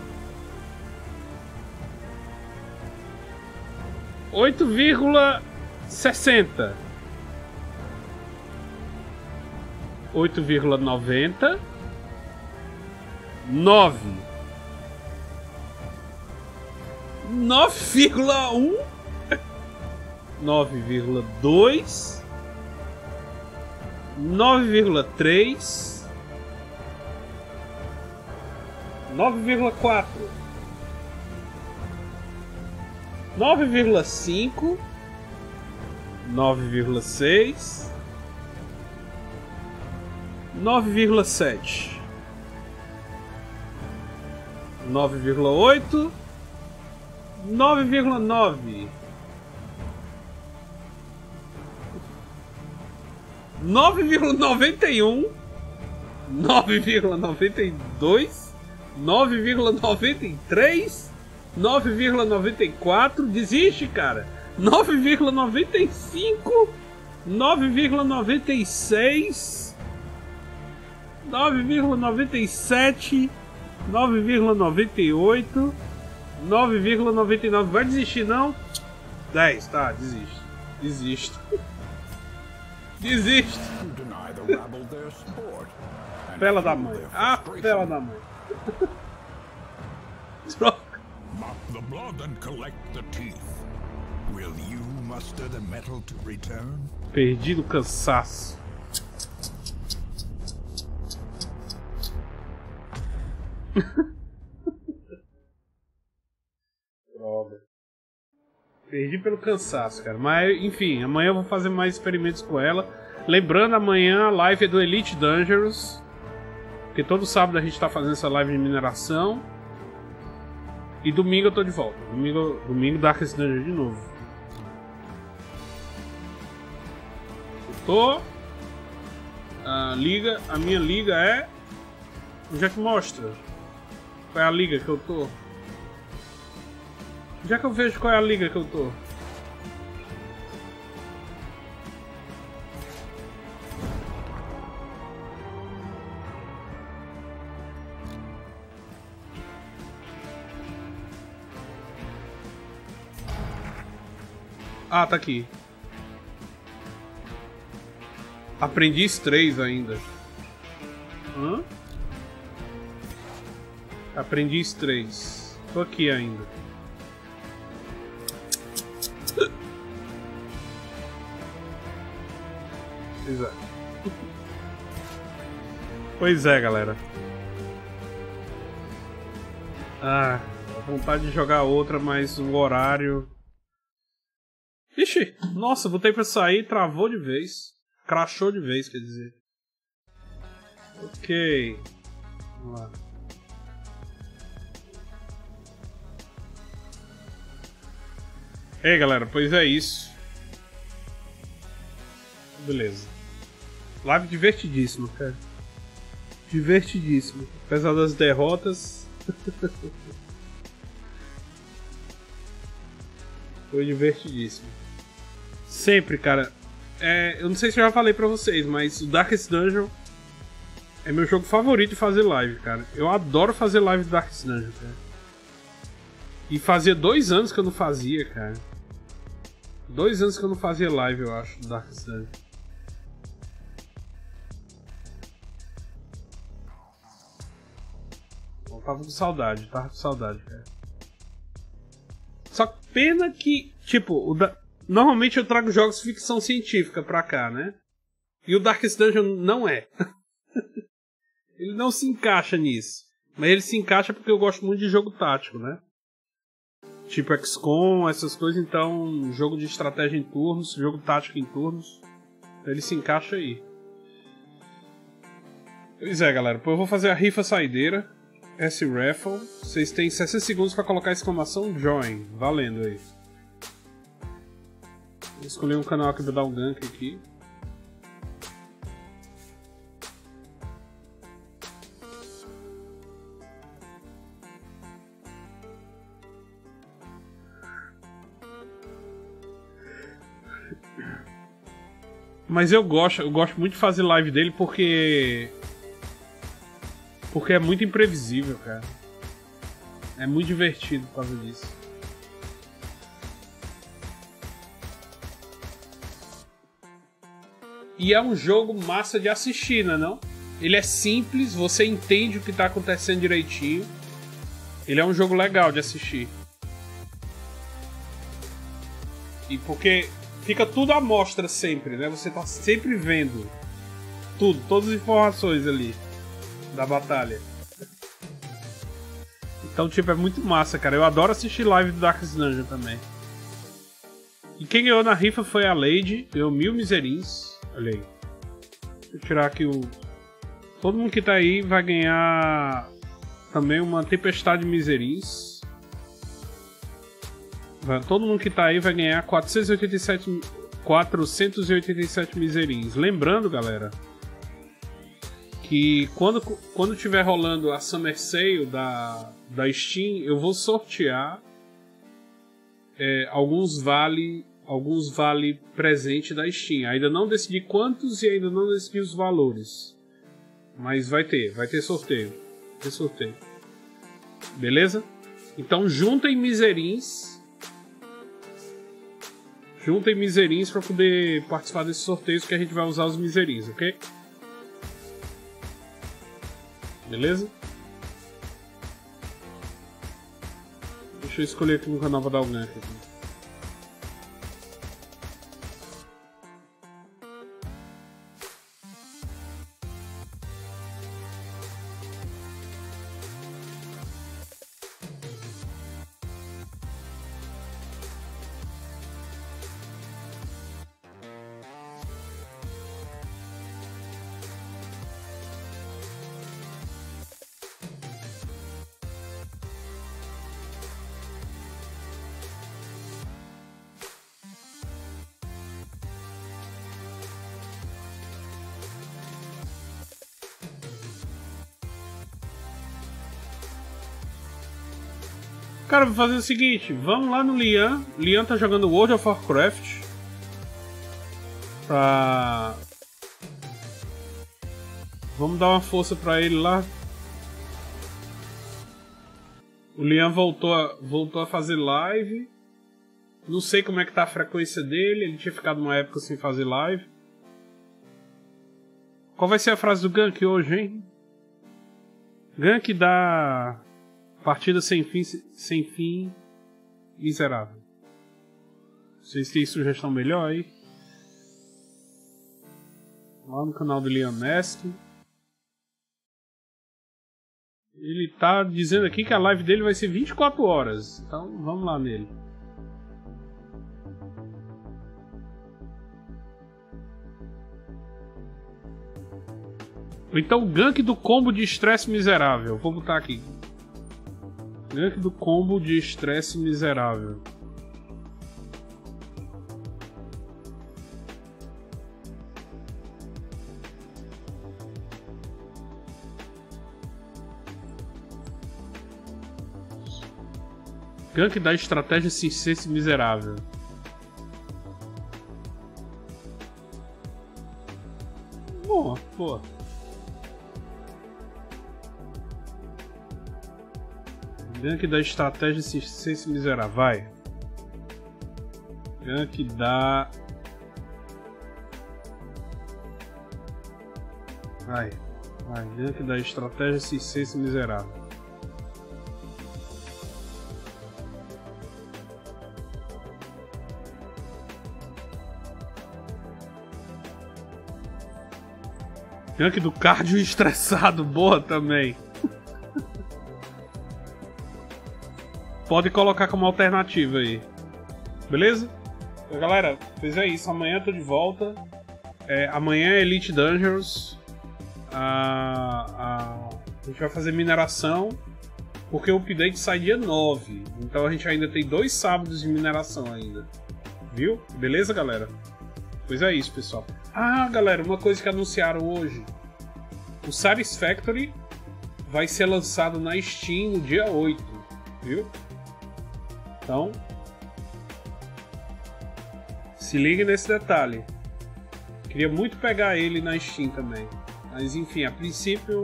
8,60, 8,90, 9, 9,1, 9,2, 9,3, 9,4, 9,5, 9,6, 9,7, 9,8, 9,9, 9,91, 9,92, 9,93, 9,94. Desiste, cara. 9,95, 9,96, 9,97, 9,98, 9,99. Vai desistir, não? 10, tá, desisto. Desisto. Desisto. Pela da mãe. Ah, pela da mãe. Troca. Mop the blood and collect the teeth. Will you muster the metal to return? Perdi do cansaço. Droga. Perdi pelo cansaço, cara. Mas, enfim, amanhã eu vou fazer mais experimentos com ela. Lembrando, amanhã a live é do Elite Dangerous. Porque todo sábado a gente tá fazendo essa live de mineração. E domingo eu tô de volta. Domingo Darkest Dungeon de novo. Eu tô. A minha liga é. Onde é que mostra? Qual é a liga que eu tô? Já que eu vejo qual é a liga que eu tô. Ah, tá aqui. Aprendiz 3 ainda. Hã? Aprendiz 3. Tô aqui ainda. Pois é. Pois é, galera. Ah, vontade de jogar outra, mas o horário... Ixi, nossa, botei pra sair, travou de vez. Crashou de vez, quer dizer. Ok. Vamos lá. Ei, galera, pois é isso. Beleza. Live divertidíssima, cara. Divertidíssimo. Apesar das derrotas. Foi divertidíssimo. Sempre, cara. Eu não sei se eu já falei pra vocês, mas o Darkest Dungeon é meu jogo favorito de fazer live, cara. Eu adoro fazer live do Darkest Dungeon, cara. E fazia 2 anos que eu não fazia, cara. 2 anos que eu não fazia live, eu acho, do Darkest Dungeon. Eu tava com saudade, cara. Só que pena que, tipo, normalmente eu trago jogos de ficção científica pra cá, né? E o Darkest Dungeon não é. Ele não se encaixa nisso. Mas ele se encaixa porque eu gosto muito de jogo tático, né? Tipo XCOM, essas coisas, então jogo de estratégia em turnos, jogo tático em turnos. Então ele se encaixa aí. Pois é, galera, eu vou fazer a rifa saideira. S-Raffle. Vocês têm 60 segundos para colocar a exclamação Join. Valendo aí. Vou escolher um canal que vai dar um gank aqui. Mas eu gosto muito de fazer live dele porque é muito imprevisível, cara. É muito divertido por causa disso. E é um jogo massa de assistir, né, não? Ele é simples, você entende o que tá acontecendo direitinho. Ele é um jogo legal de assistir. E porque fica tudo à mostra sempre, né? Você tá sempre vendo tudo, todas as informações ali da batalha. Então, tipo, é muito massa, cara. Eu adoro assistir live do Darkest Dungeon também. E quem ganhou na rifa foi a Lady. Deu 1000 miserins. Olha aí. Deixa eu tirar aqui o... Todo mundo que tá aí vai ganhar também uma tempestade de miserins. Todo mundo que tá aí vai ganhar 487 miserins. Lembrando, galera, que quando tiver rolando a Summer Sale da Steam, eu vou sortear alguns vale presente da Steam. Ainda não decidi quantos e ainda não decidi os valores. Mas vai ter sorteio. Beleza? Então juntem miserins. Juntem miserins para poder participar desses sorteios que a gente vai usar os miserins, ok? Beleza? Deixa eu escolher aqui um canal para dar o gank aqui. Cara, vou fazer o seguinte, vamos lá no Lian. Lian tá jogando World of Warcraft. Vamos dar uma força pra ele lá. O Lian voltou a fazer live. Não sei como é que tá a frequência dele. Ele tinha ficado uma época sem fazer live. Qual vai ser a frase do Gank hoje, hein? Gank da partida sem fim miserável. Vocês têm sugestão melhor aí? Lá no canal do Liam Nestle. Ele tá dizendo aqui que a live dele vai ser 24 horas. Então vamos lá nele. Ou então gank do combo de estresse miserável. Vou botar aqui. Gank do combo de estresse miserável. Gank da estratégia circense miserável. Boa, boa. Gank da estratégia circense miserável. Vai. Gank da... Vai. Gank da estratégia circense miserável. Gank do cardio estressado, boa também. Pode colocar como alternativa aí. Beleza? Então, galera, pois é isso. Amanhã eu tô de volta. Amanhã é Elite Dangerous. A gente vai fazer mineração. Porque o update sai dia 9. Então a gente ainda tem 2 sábados de mineração ainda. Viu? Beleza, galera? Pois é isso, pessoal. Ah, galera, uma coisa que anunciaram hoje. O Satisfactory vai ser lançado na Steam no dia 8, viu? Então, se ligue nesse detalhe. Queria muito pegar ele na Steam também. Mas enfim, a princípio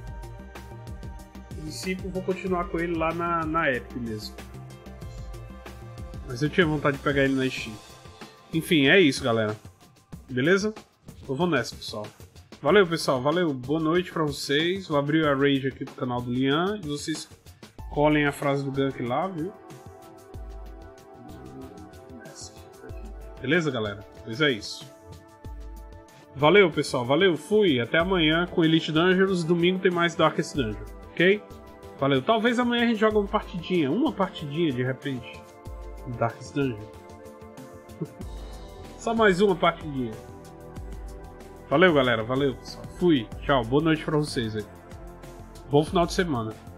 vou continuar com ele lá na Epic mesmo. Mas eu tinha vontade de pegar ele na Steam. Enfim, é isso, galera. Beleza? Eu vou nessa, pessoal. Valeu, pessoal. Valeu. Boa noite pra vocês. Vou abrir a Rage aqui pro canal do Liam. E vocês colhem a frase do Gank lá, viu? Beleza, galera? Pois é isso. Valeu, pessoal. Valeu. Fui. Até amanhã com Elite Dangerous. Domingo tem mais Darkest Dungeon. Ok? Valeu. Talvez amanhã a gente jogue uma partidinha de repente. Darkest Dungeon. Só mais uma partidinha. Valeu, galera. Valeu, pessoal. Fui. Tchau. Boa noite pra vocês aí. Bom final de semana.